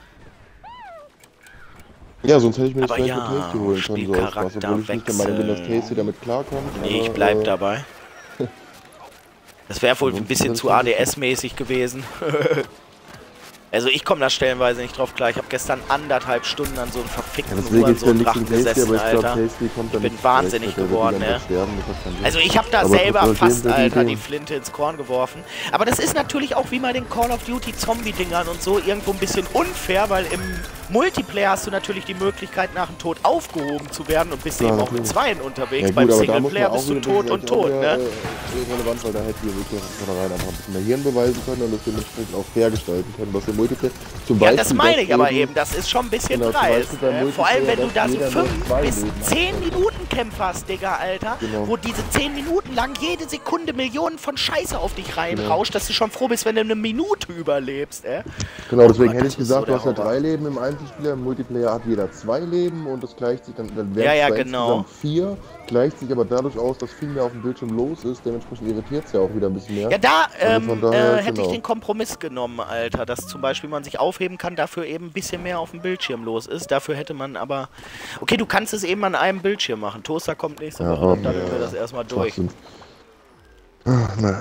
Ja, sonst hätte ich mir das Aber vielleicht ja, mit Tasty holen können, so aus Spaß, obwohl ich nicht der Meinung bin, dass Spielcharakter Tasty damit klarkommt. Nee, ich aber, bleib äh, dabei. Das wäre wohl ein bisschen zu A D S-mäßig gewesen. Also ich komme da stellenweise nicht drauf klar. Ich habe gestern anderthalb Stunden an so einem Ja, verfickten deswegen gibt's ja nichts Uhrensohn-Drachen gegen Tasty, gesessen, aber ich glaube, Alter. Tasty kommt dann Ich bin nicht wahnsinnig zurecht, geworden, der wird die ne? ganze Zeit sterben, das hat keinen Sinn. Also ich habe da Aber selber auf jeden fast, Fall die Alter, Idee. die Flinte ins Korn geworfen. Aber das ist natürlich auch wie bei den Call of Duty Zombie-Dingern und so irgendwo ein bisschen unfair, weil im Multiplayer hast du natürlich die Möglichkeit, nach dem Tod aufgehoben zu werden und bist Ja, eben auch mit natürlich. Zweien unterwegs. Ja, gut, Beim aber da muss Singleplayer man auch bist du wieder- tot das und ist auch tot, wieder, ne? äh, irrelevant, weil da hätte hier wirklich von vornherein einfach ein bisschen mehr Hirn beweisen können und das dementsprechend auch fair gestalten können, was im Multiplayer zum Ja, Beispiel... das meine ich aber eben- eben, das ist schon ein bisschen Genau, zum dreist. Beispiel beim Ne? Vor allem, wenn du da so Multiplayer, dass jeder fünf nur zwei bis Leben hat. zehn Minuten Kämpfe hast, Digga, Alter, Genau. wo diese zehn Minuten lang jede Sekunde Millionen von Scheiße auf dich reinrauscht, Genau. dass du schon froh bist, wenn du eine Minute überlebst, ey. Genau, deswegen Gott, hätte das ich ist so gesagt, du der hast ja Horror. drei Leben im Einzelspieler, im Multiplayer hat jeder zwei Leben und das gleicht sich dann, dann wären Ja, ja, es zwar genau. insgesamt vier, gleicht sich aber dadurch aus, dass viel mehr auf dem Bildschirm los ist, dementsprechend irritiert es ja auch wieder ein bisschen mehr. Ja, da Also von ähm, daher, äh, hätte genau. ich den Kompromiss genommen, Alter, dass zum Beispiel man sich aufheben kann, dafür eben ein bisschen mehr auf dem Bildschirm los ist. Dafür hätte man aber... Okay, du kannst es eben an einem Bildschirm machen. Toaster kommt nächste Ja, Woche, dann aber- daddeln wir das erstmal durch. Schwachsinn. Ah, naja.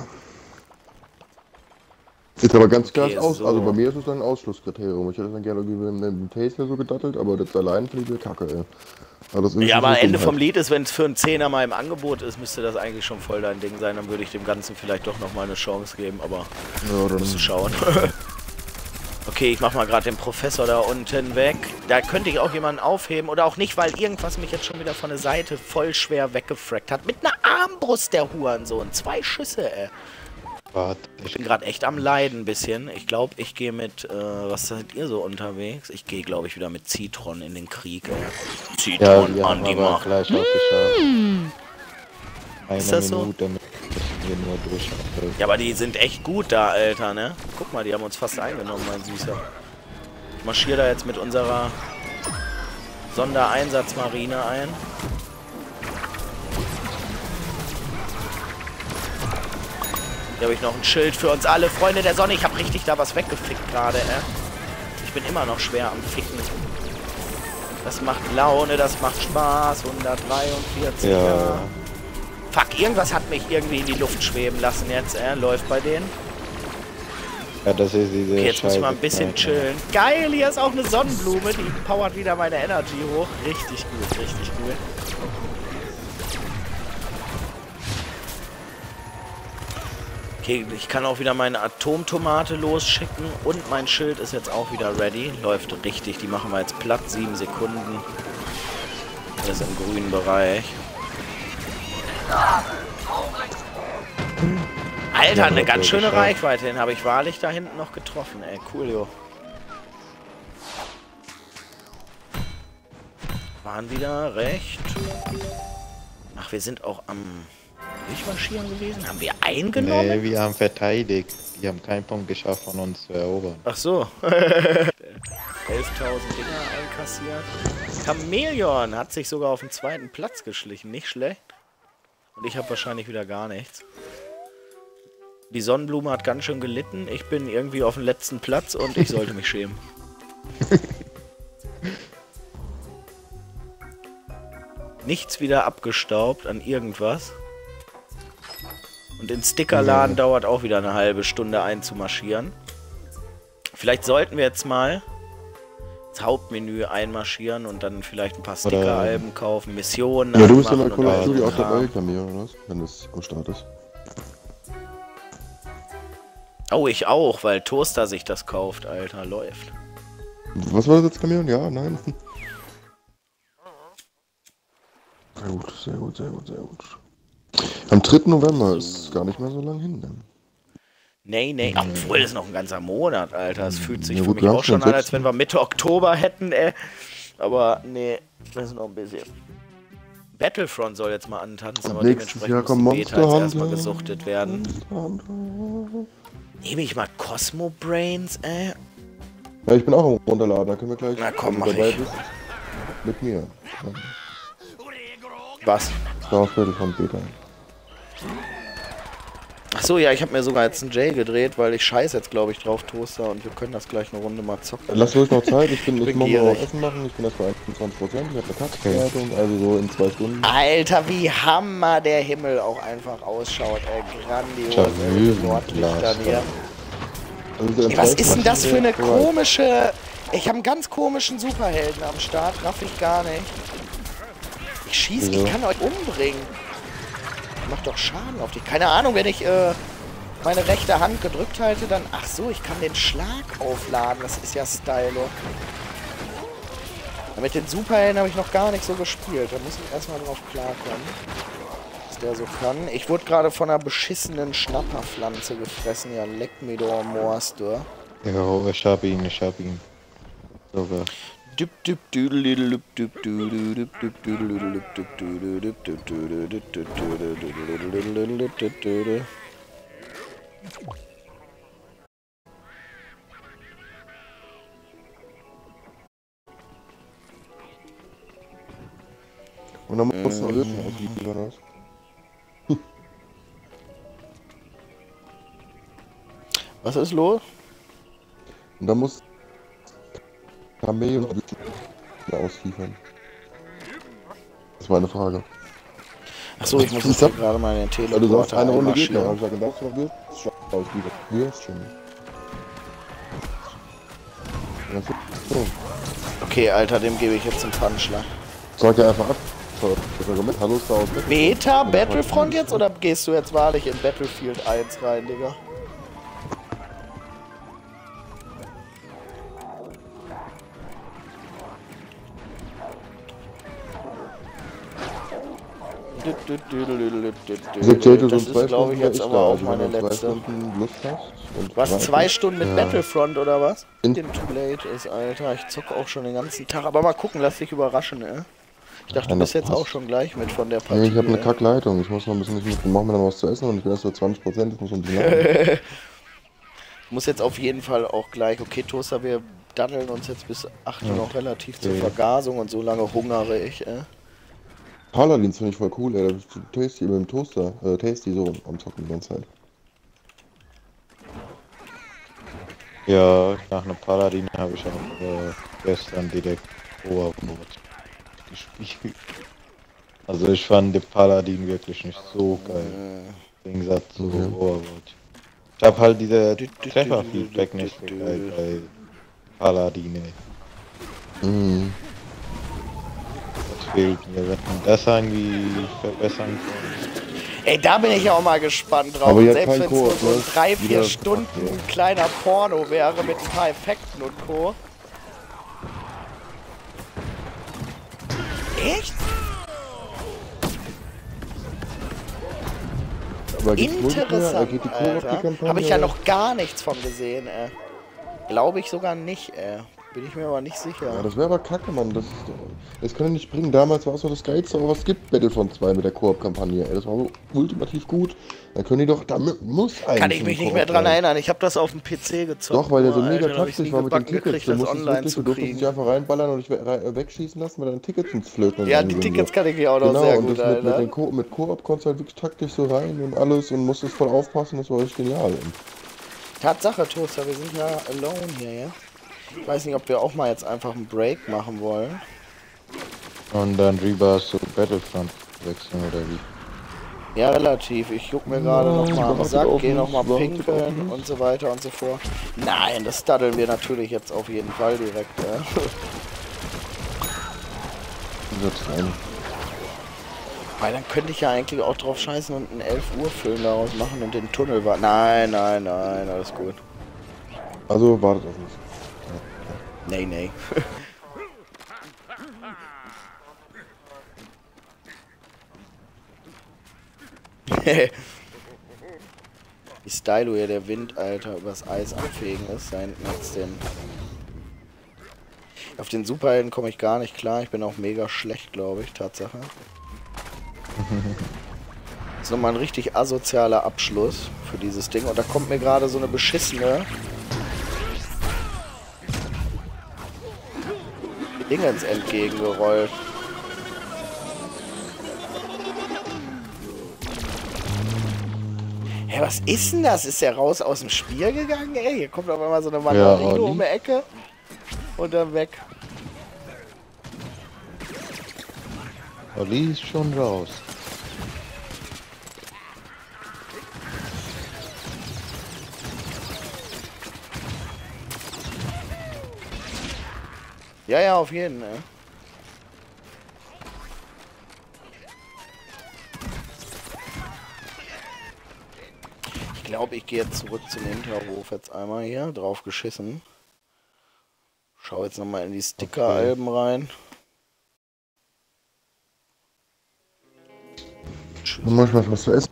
Ist aber ganz klar, Okay, das aus, so. also bei mir ist es dann ein Ausschlusskriterium. Ich hätte dann gerne irgendwie mit dem Taster so gedattelt, aber das allein finde ich kacke, ey. Aber das ist Ja, aber so Ende dumm vom halt. Lied ist, wenn es für einen Zehner mal im Angebot ist, müsste das eigentlich schon voll dein Ding sein. Dann würde ich dem Ganzen vielleicht doch nochmal eine Chance geben, aber Ja, dann, musst du schauen. Okay, ich mach mal gerade den Professor da unten weg. Da könnte ich auch jemanden aufheben oder auch nicht, weil irgendwas mich jetzt schon wieder von der Seite voll schwer weggefrackt hat. Mit einer Armbrust, der Hurensohn. Zwei Schüsse, ey. Warte, Ich ich bin gerade echt am Leiden ein bisschen. Ich glaube, ich gehe mit, äh, was seid ihr so unterwegs? Ich gehe, glaube ich, wieder mit Citron in den Krieg, ey. ja, Citron wir an haben die aber Macht. gleich auch geschafft. Eine Ist das so? Minute müssen wir nur durchschaffen. Ja, aber die sind echt gut da, Alter, ne? Guck mal, die haben uns fast eingenommen, mein Süßer. Ich marschiere da jetzt mit unserer Sondereinsatzmarine ein. Hier habe ich noch ein Schild für uns alle. Freunde der Sonne, ich habe richtig da was weggefickt gerade, ey. Ich bin immer noch schwer am Ficken. Das macht Laune, das macht Spaß. hundertdreiundvierzig, ja. Ja, Fuck, irgendwas hat mich irgendwie in die Luft schweben lassen jetzt, äh, läuft bei denen. ja, das ist diese Okay, jetzt muss ich mal ein Scheiße- bisschen chillen. Geil, hier ist auch eine Sonnenblume, die powert wieder meine Energy hoch. Richtig gut, richtig gut. Okay, ich kann auch wieder meine Atomtomate losschicken und mein Schild ist jetzt auch wieder ready. Läuft richtig, die machen wir jetzt platt, sieben Sekunden. Das ist im grünen Bereich. Alter, eine ganz schöne Reichweite, den habe ich wahrlich da hinten noch getroffen, ey. Cool, jo. Waren wieder recht. Ach, wir sind auch am Durchmarschieren gewesen. Haben wir eingenommen? Nee, wir haben verteidigt. Die haben keinen Punkt geschafft, von uns zu erobern. Ach so. elftausend Dinger einkassiert. Chameleon hat sich sogar auf den zweiten Platz geschlichen. Nicht schlecht. Und ich habe wahrscheinlich wieder gar nichts. Die Sonnenblume hat ganz schön gelitten. Ich bin irgendwie auf dem letzten Platz und ich sollte mich schämen. Nichts wieder abgestaubt an irgendwas. Und den Stickerladen Nee. dauert auch wieder eine halbe Stunde einzumarschieren. Vielleicht sollten wir jetzt mal ins Hauptmenü einmarschieren und dann vielleicht ein paar Sticker-Alben kaufen, Missionen Ja, du bist ja anmachen bei Call of und Duty all auch so dabei, Kram. Camille, oder was? Wenn es am Start ist. Oh, ich auch, weil Toaster sich das kauft, Alter, läuft. Was war das jetzt, Camille? Ja, nein? Sehr gut, sehr gut, sehr gut, sehr gut. Am dritten November ist gar nicht mehr so lang hin, ne? Nee, nee, obwohl es noch ein ganzer Monat, Alter. Es fühlt sich Ja, für gut, mich wir auch haben schon schon an, als sechs, wenn wir Mitte Oktober hätten, ey. Aber nee, das ist noch ein bisschen. Battlefront soll jetzt mal antanzen, aber Nächstes Jahr dementsprechend kommt muss die Beta Monster jetzt erstmal Hunter. gesuchtet werden. Nehme ich mal Cosmo Brains, ey. Ja, ich bin auch am Runterladen, da können wir gleich. Na komm, wenn mach du dabei ich. bist, mit mir. Ja. Was? Star Wars Battlefront Beta. Achso, ja, ich habe mir sogar jetzt einen J gedreht, weil ich scheiße jetzt, glaube ich, drauf, Toaster, und wir können das gleich eine Runde mal zocken. Lass ruhig noch Zeit, ich bin, ich Bin muss noch gierig. Essen machen, ich bin erst bei einundzwanzig Prozent, ich habe eine Kackleitung, also so in zwei Stunden. Alter, wie Hammer der Himmel auch einfach ausschaut, ey. Grandios, Ja, ey, mit den Mühlen, Nordlichtern Glas, hier. Also so in Ey, was zwei ist denn das für eine Stunden wäre ich komische... Ich habe einen ganz komischen Superhelden am Start, raff ich gar nicht. Ich schieße, Wieso? ich kann euch umbringen. Macht doch Schaden auf dich. Keine Ahnung, wenn ich äh, meine rechte Hand gedrückt halte, dann... Ach so, ich kann den Schlag aufladen. Das ist ja stylo. Aber mit den Superhelden habe ich noch gar nicht so gespielt. Da muss ich erstmal drauf klarkommen, was der so kann. Ich wurde gerade von einer beschissenen Schnapperpflanze gefressen. Ja, leck mir doch am Moors, du. Ja, ich hab ihn, ich hab ihn. Sogar. Düp, düp, düdelüdelüp, düp, düdelüdelüp, düp, düdelüdelüp, düp, düdelüdelüp, düp, düdelüdelüp, düp, düdelüdelüp, düp, düdelüdelüp. Und dann musst du noch Öfen ausliefern, was? Was ist los? Und dann muss Camille noch Öfen ausliefern. Das war eine Frage. Achso, ich muss jetzt hier gerade mal den Weil du sagst, Teleporter eine Runde geht noch. einmarschieren. Ich sag, dann darfst du noch Würstchen ausliefern. Würstchen. Ja, so. Okay, Alter, dem gebe ich jetzt einen Pfannenschlag. Sag ja einfach ab. So, das Argument, hallo, Star Wars Battlefront. Beta Battlefront jetzt oder gehst du jetzt wahrlich in Battlefield eins rein, Digga? Sagt Jado, so Das in zwei ist, glaube Stunden ich, wär jetzt ich aber da. auch Also wenn meine du zwei letzte. Stunden Lust hast. Und Was, bereit zwei bist. Stunden mit Ja. Battlefront oder was? In- Dem Too Late ist, Alter. Ich zocke auch schon den ganzen Tag. Aber mal gucken, lass dich überraschen, ey. Ich dachte, du Nein, bist das jetzt passt. auch schon gleich mit von der Partie. Nee, ich habe eine ey. Kackleitung. Ich muss noch ein bisschen, ich muss, machen wir noch was zu essen und ich bin erst bei zwanzig Prozent. Ich muss noch ein bisschen laden. Ich muss jetzt auf jeden Fall auch gleich... Okay, Toaster, wir daddeln uns jetzt bis acht Uhr noch relativ zur Okay. Vergasung und so lange hungere ich, ey. Paladins finde ich voll cool, ey. Das ist Tasty mit dem Toaster. Äh, Tasty so am Zocken die ganze Zeit. Ja, nach einem Paladin habe ich auch äh, gestern direkt Overwatch gespielt. Also ich fand den Paladin wirklich nicht so geil. Im Gegensatz zu Okay. Overwatch. Ich habe halt diese Du, du, du, Trefferfeedback du, du, nicht du, so du. geil bei Paladin, ey. Mhm. Das fehlt mir, wenn man das irgendwie verbessern kann. Ey, da bin ich ja auch mal gespannt drauf. Aber Und jetzt selbst kein wenn es nur Koop, so ne? ein drei, vier Wieder Stunden verpackt, ja. ein kleiner Porno wäre mit ein paar Effekten und Co. Echt? Aber gibt's Multiplayer? Äh, Interessant, geht die Alter. Koop-Kampagne? Habe ich ja noch gar nichts von gesehen, ey. Glaube ich sogar nicht, ey. Bin ich mir aber nicht sicher. Ja, das wäre aber kacke, Mann. Das, das kann ja nicht bringen. Damals war es so das Geilste, aber was gibt Battlefront zwei mit der Koop-Kampagne? Ey, das war so ultimativ gut. Dann können die doch, da muss eigentlich Kann ich mich ein nicht mehr Koop dran sein. erinnern. Ich habe das auf dem P C gezockt. Doch, weil der so nur, mega Alter, da hab ich's taktisch nie war mit den gebacken Tickets. gekriegt, Du das musstest online wirklich, zu du durftest kriegen. dich einfach reinballern und dich we re- wegschießen lassen, weil deine Tickets ins Flöten Ja, gegangen die sind, Tickets so. kann ich mir auch noch Genau, sehr und gut, das mit, mit, Alter. den Ko mit Koop konntest du halt wirklich taktisch so rein und alles und musstest voll aufpassen, das war richtig genial. Tatsache, Toaster, wir sind ja alone hier, ja? Ich weiß nicht, ob wir auch mal jetzt einfach einen Break machen wollen. Und dann rüber zu Battlefront wechseln oder wie? Ja, relativ. Ich juck mir gerade noch mal am wartet Sack, auf geh uns, noch mal wartet pinkeln auf uns. und so weiter und so fort. Nein, das daddeln wir natürlich jetzt auf jeden Fall direkt. Ja. Jetzt rein. Weil dann könnte ich ja eigentlich auch drauf scheißen und einen elf Uhr Film daraus machen und den Tunnel war. Nein, nein, nein, alles gut. Also wartet auf uns. Nee, nee. Wie Stylo hier der Wind, Alter, übers Eis abfegen ist. Da hinten hat's den. Auf den Superhelden komme ich gar nicht klar. Ich bin auch mega schlecht, glaube ich, Tatsache. Das ist nochmal ein richtig asozialer Abschluss für dieses Ding. Und da kommt mir gerade so eine beschissene Dingens entgegengerollt. Hä, was ist denn das? Ist der raus aus dem Spiel gegangen? Ey, hier kommt auf einmal so eine Mandarine Ja, um die Ecke und dann weg. Olli ist schon raus. Ja, ja, auf jeden Fall. Ich glaube, ich gehe jetzt zurück zum Hinterhof jetzt einmal hier, drauf geschissen. Schau jetzt nochmal in die Sticker-Alben rein. Tschüss. Und manchmal was zu essen.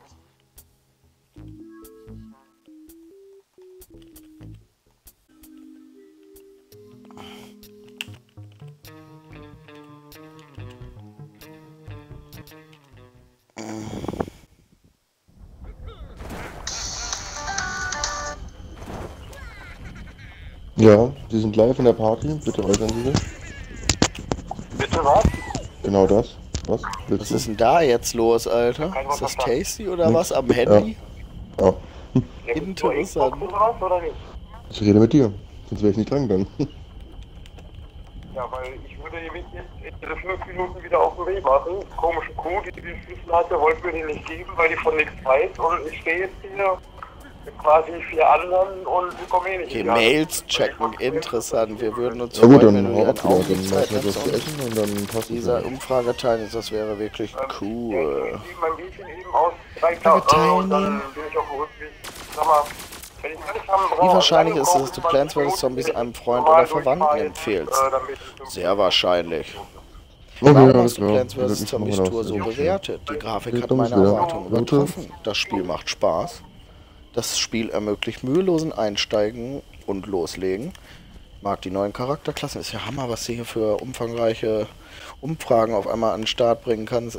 Ja, Sie sind live in der Party. Bitte äußern Sie sich. Bitte was? Genau das. Was? Willst Was du? ist denn da jetzt los, Alter? Ist das Tasty oder was am Handy? Ja. Interessant. Xbox oder was, oder nicht? Ich rede mit dir. Sonst wäre ich nicht rangegangen. Ja, weil ich würde mich jetzt in fünf Minuten wieder auf den Weg machen. Komische Kuh, die den Schlüssel hatte, wollte mir den nicht geben, weil die von nichts weiß. Und ich stehe jetzt hier mit quasi vier anderen und wir kommen eh nicht Okay, wieder. Mails checken, interessant. Wir würden uns Ja gut, freuen, wenn dann du hier hau einen ab wieder. Dann Augenblick mach Zeit ich was hättest zu und essen und dann passt es. dieser Ja. Umfrage teilst. Das wäre wirklich cool. Ich mein Bierchen eben aus drei Klappen und dann bin ich auf dem Rückweg. Sag mal, wenn ich alles haben Wie wahrscheinlich ist es, dass du Plants vs. Zombies einem Freund oder Verwandten empfehlst? Sehr wahrscheinlich. Okay, Warum alles hast du klar. Plants Dann vs. wird mich Zombies nochmal Tour so raus. bewertet? Die Grafik Hier hat kommt's meine wieder. Erwartungen Warte. übertroffen. Das Spiel macht Spaß. Das Spiel ermöglicht mühelosen Einsteigen und Loslegen. Mag die neuen Charakterklassen. Ist ja Hammer, was du hier für umfangreiche Umfragen auf einmal an den Start bringen kannst.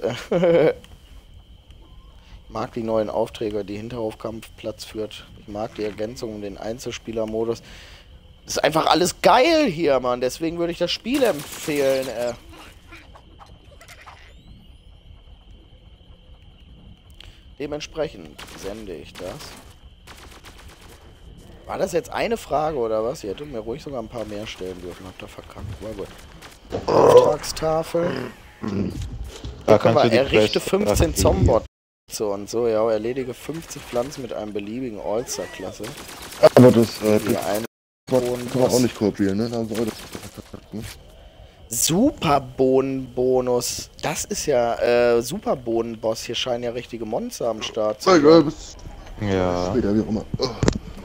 Mag die neuen Aufträge, die Hinterhofkampf Platz führt. Ich mag die Ergänzung um den Einzelspielermodus. Das ist einfach alles geil hier, Mann. Deswegen würde ich das Spiel empfehlen. Äh. Dementsprechend sende ich das. War das jetzt eine Frage oder was? Ihr hättet mir ruhig sogar ein paar mehr stellen dürfen. Habt ihr verkackt. War gut. Auftragstafel. Da können wir errichte fünfzehn Zombots und so, ja, erledige fünfzig Pflanzen mit einem beliebigen All-Star-Klasse. Aber das äh, Die ein kann man auch nicht kopieren, ne? Also, das ne? Superbohnen-Bonus. Das ist ja, äh, Superbohnen-Boss. Hier scheinen ja richtige Monster am Start zu Zeig, sein. äh, bis Ja. später, wie auch immer. Oh.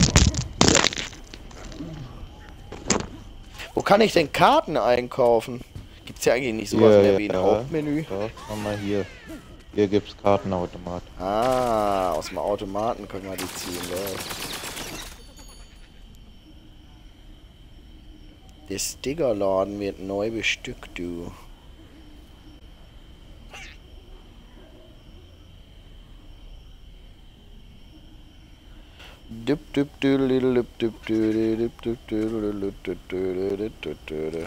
Wo kann ich denn Karten einkaufen? Gibt's ja eigentlich nicht sowas Ja, mehr ja, wie ein ja. Hauptmenü? Doch, schau mal hier. Hier gibt's Kartenautomat. Ah, aus dem Automaten können wir die ziehen. Ja. Der Stickerladen wird neu bestückt, du. Düp, düp, düdelidel, düp, düp, düdelidel, düp, düp, düdelidel, düp, düp, düdelidel, düp, düdelidel.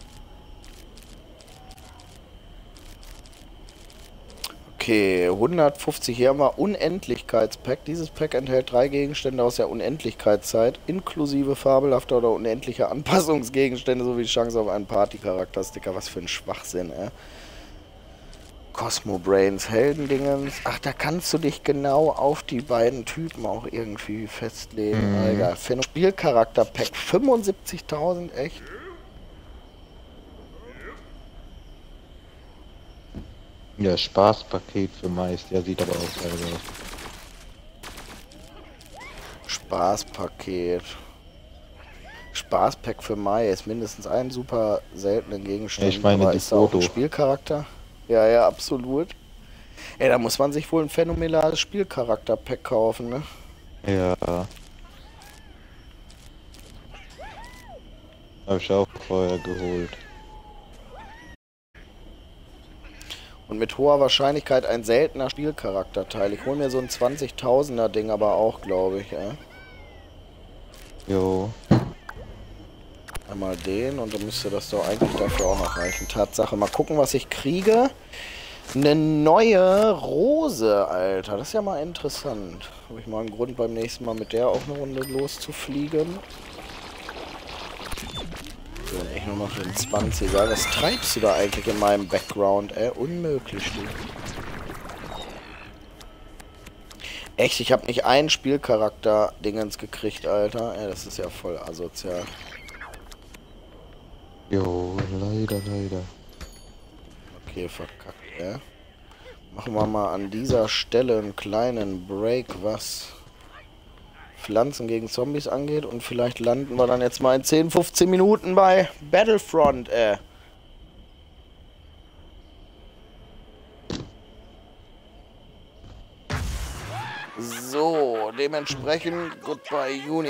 Okay, hundertfünfzig. Hier haben wir Unendlichkeitspack. Dieses Pack enthält drei Gegenstände aus der Unendlichkeitszeit, inklusive fabelhafter oder unendlicher Anpassungsgegenstände sowie die Chance auf einen Party-Charaktersticker. Was für ein Schwachsinn, ey. Cosmo Brains, Heldendingens. Ach, da kannst du dich genau auf die beiden Typen auch irgendwie festlegen. Mhm. Alter, für ein Spielcharakter-Pack fünfundsiebzigtausend, echt? Ja, Spaßpaket für meist. Ja, sieht aber auch geil aus. Spaßpaket. Spaßpack für Mai ist mindestens ein super seltenen Gegenstand. Ja, ich meine aber die ist da auch ein Foto. Spielcharakter? Ja, ja, absolut. Ey, da muss man sich wohl ein phänomenales Spielcharakter-Pack kaufen, ne? Ja. Habe ich auch vorher geholt. Und mit hoher Wahrscheinlichkeit ein seltener Spielcharakterteil. Ich hole mir so ein zwanzigtausender Ding aber auch, glaube ich, ja. Jo. Einmal den und dann müsste das doch eigentlich dafür auch noch reichen. Tatsache, mal gucken, was ich kriege. Eine neue Rose, Alter. Das ist ja mal interessant. Habe ich mal einen Grund, beim nächsten Mal mit der auch eine Runde loszufliegen. So, ich nur noch den zwanziger. Was treibst du da eigentlich in meinem Background, ey? Unmöglich, du. Echt, ich habe nicht einen Spielcharakter-Dingens gekriegt, Alter. Ey, das ist ja voll asozial. Jo, leider, leider. Okay, verkackt, ja. Machen wir mal an dieser Stelle einen kleinen Break, was Pflanzen gegen Zombies angeht. Und vielleicht landen wir dann jetzt mal in zehn, fünfzehn Minuten bei Battlefront, äh. So, dementsprechend, goodbye Juni.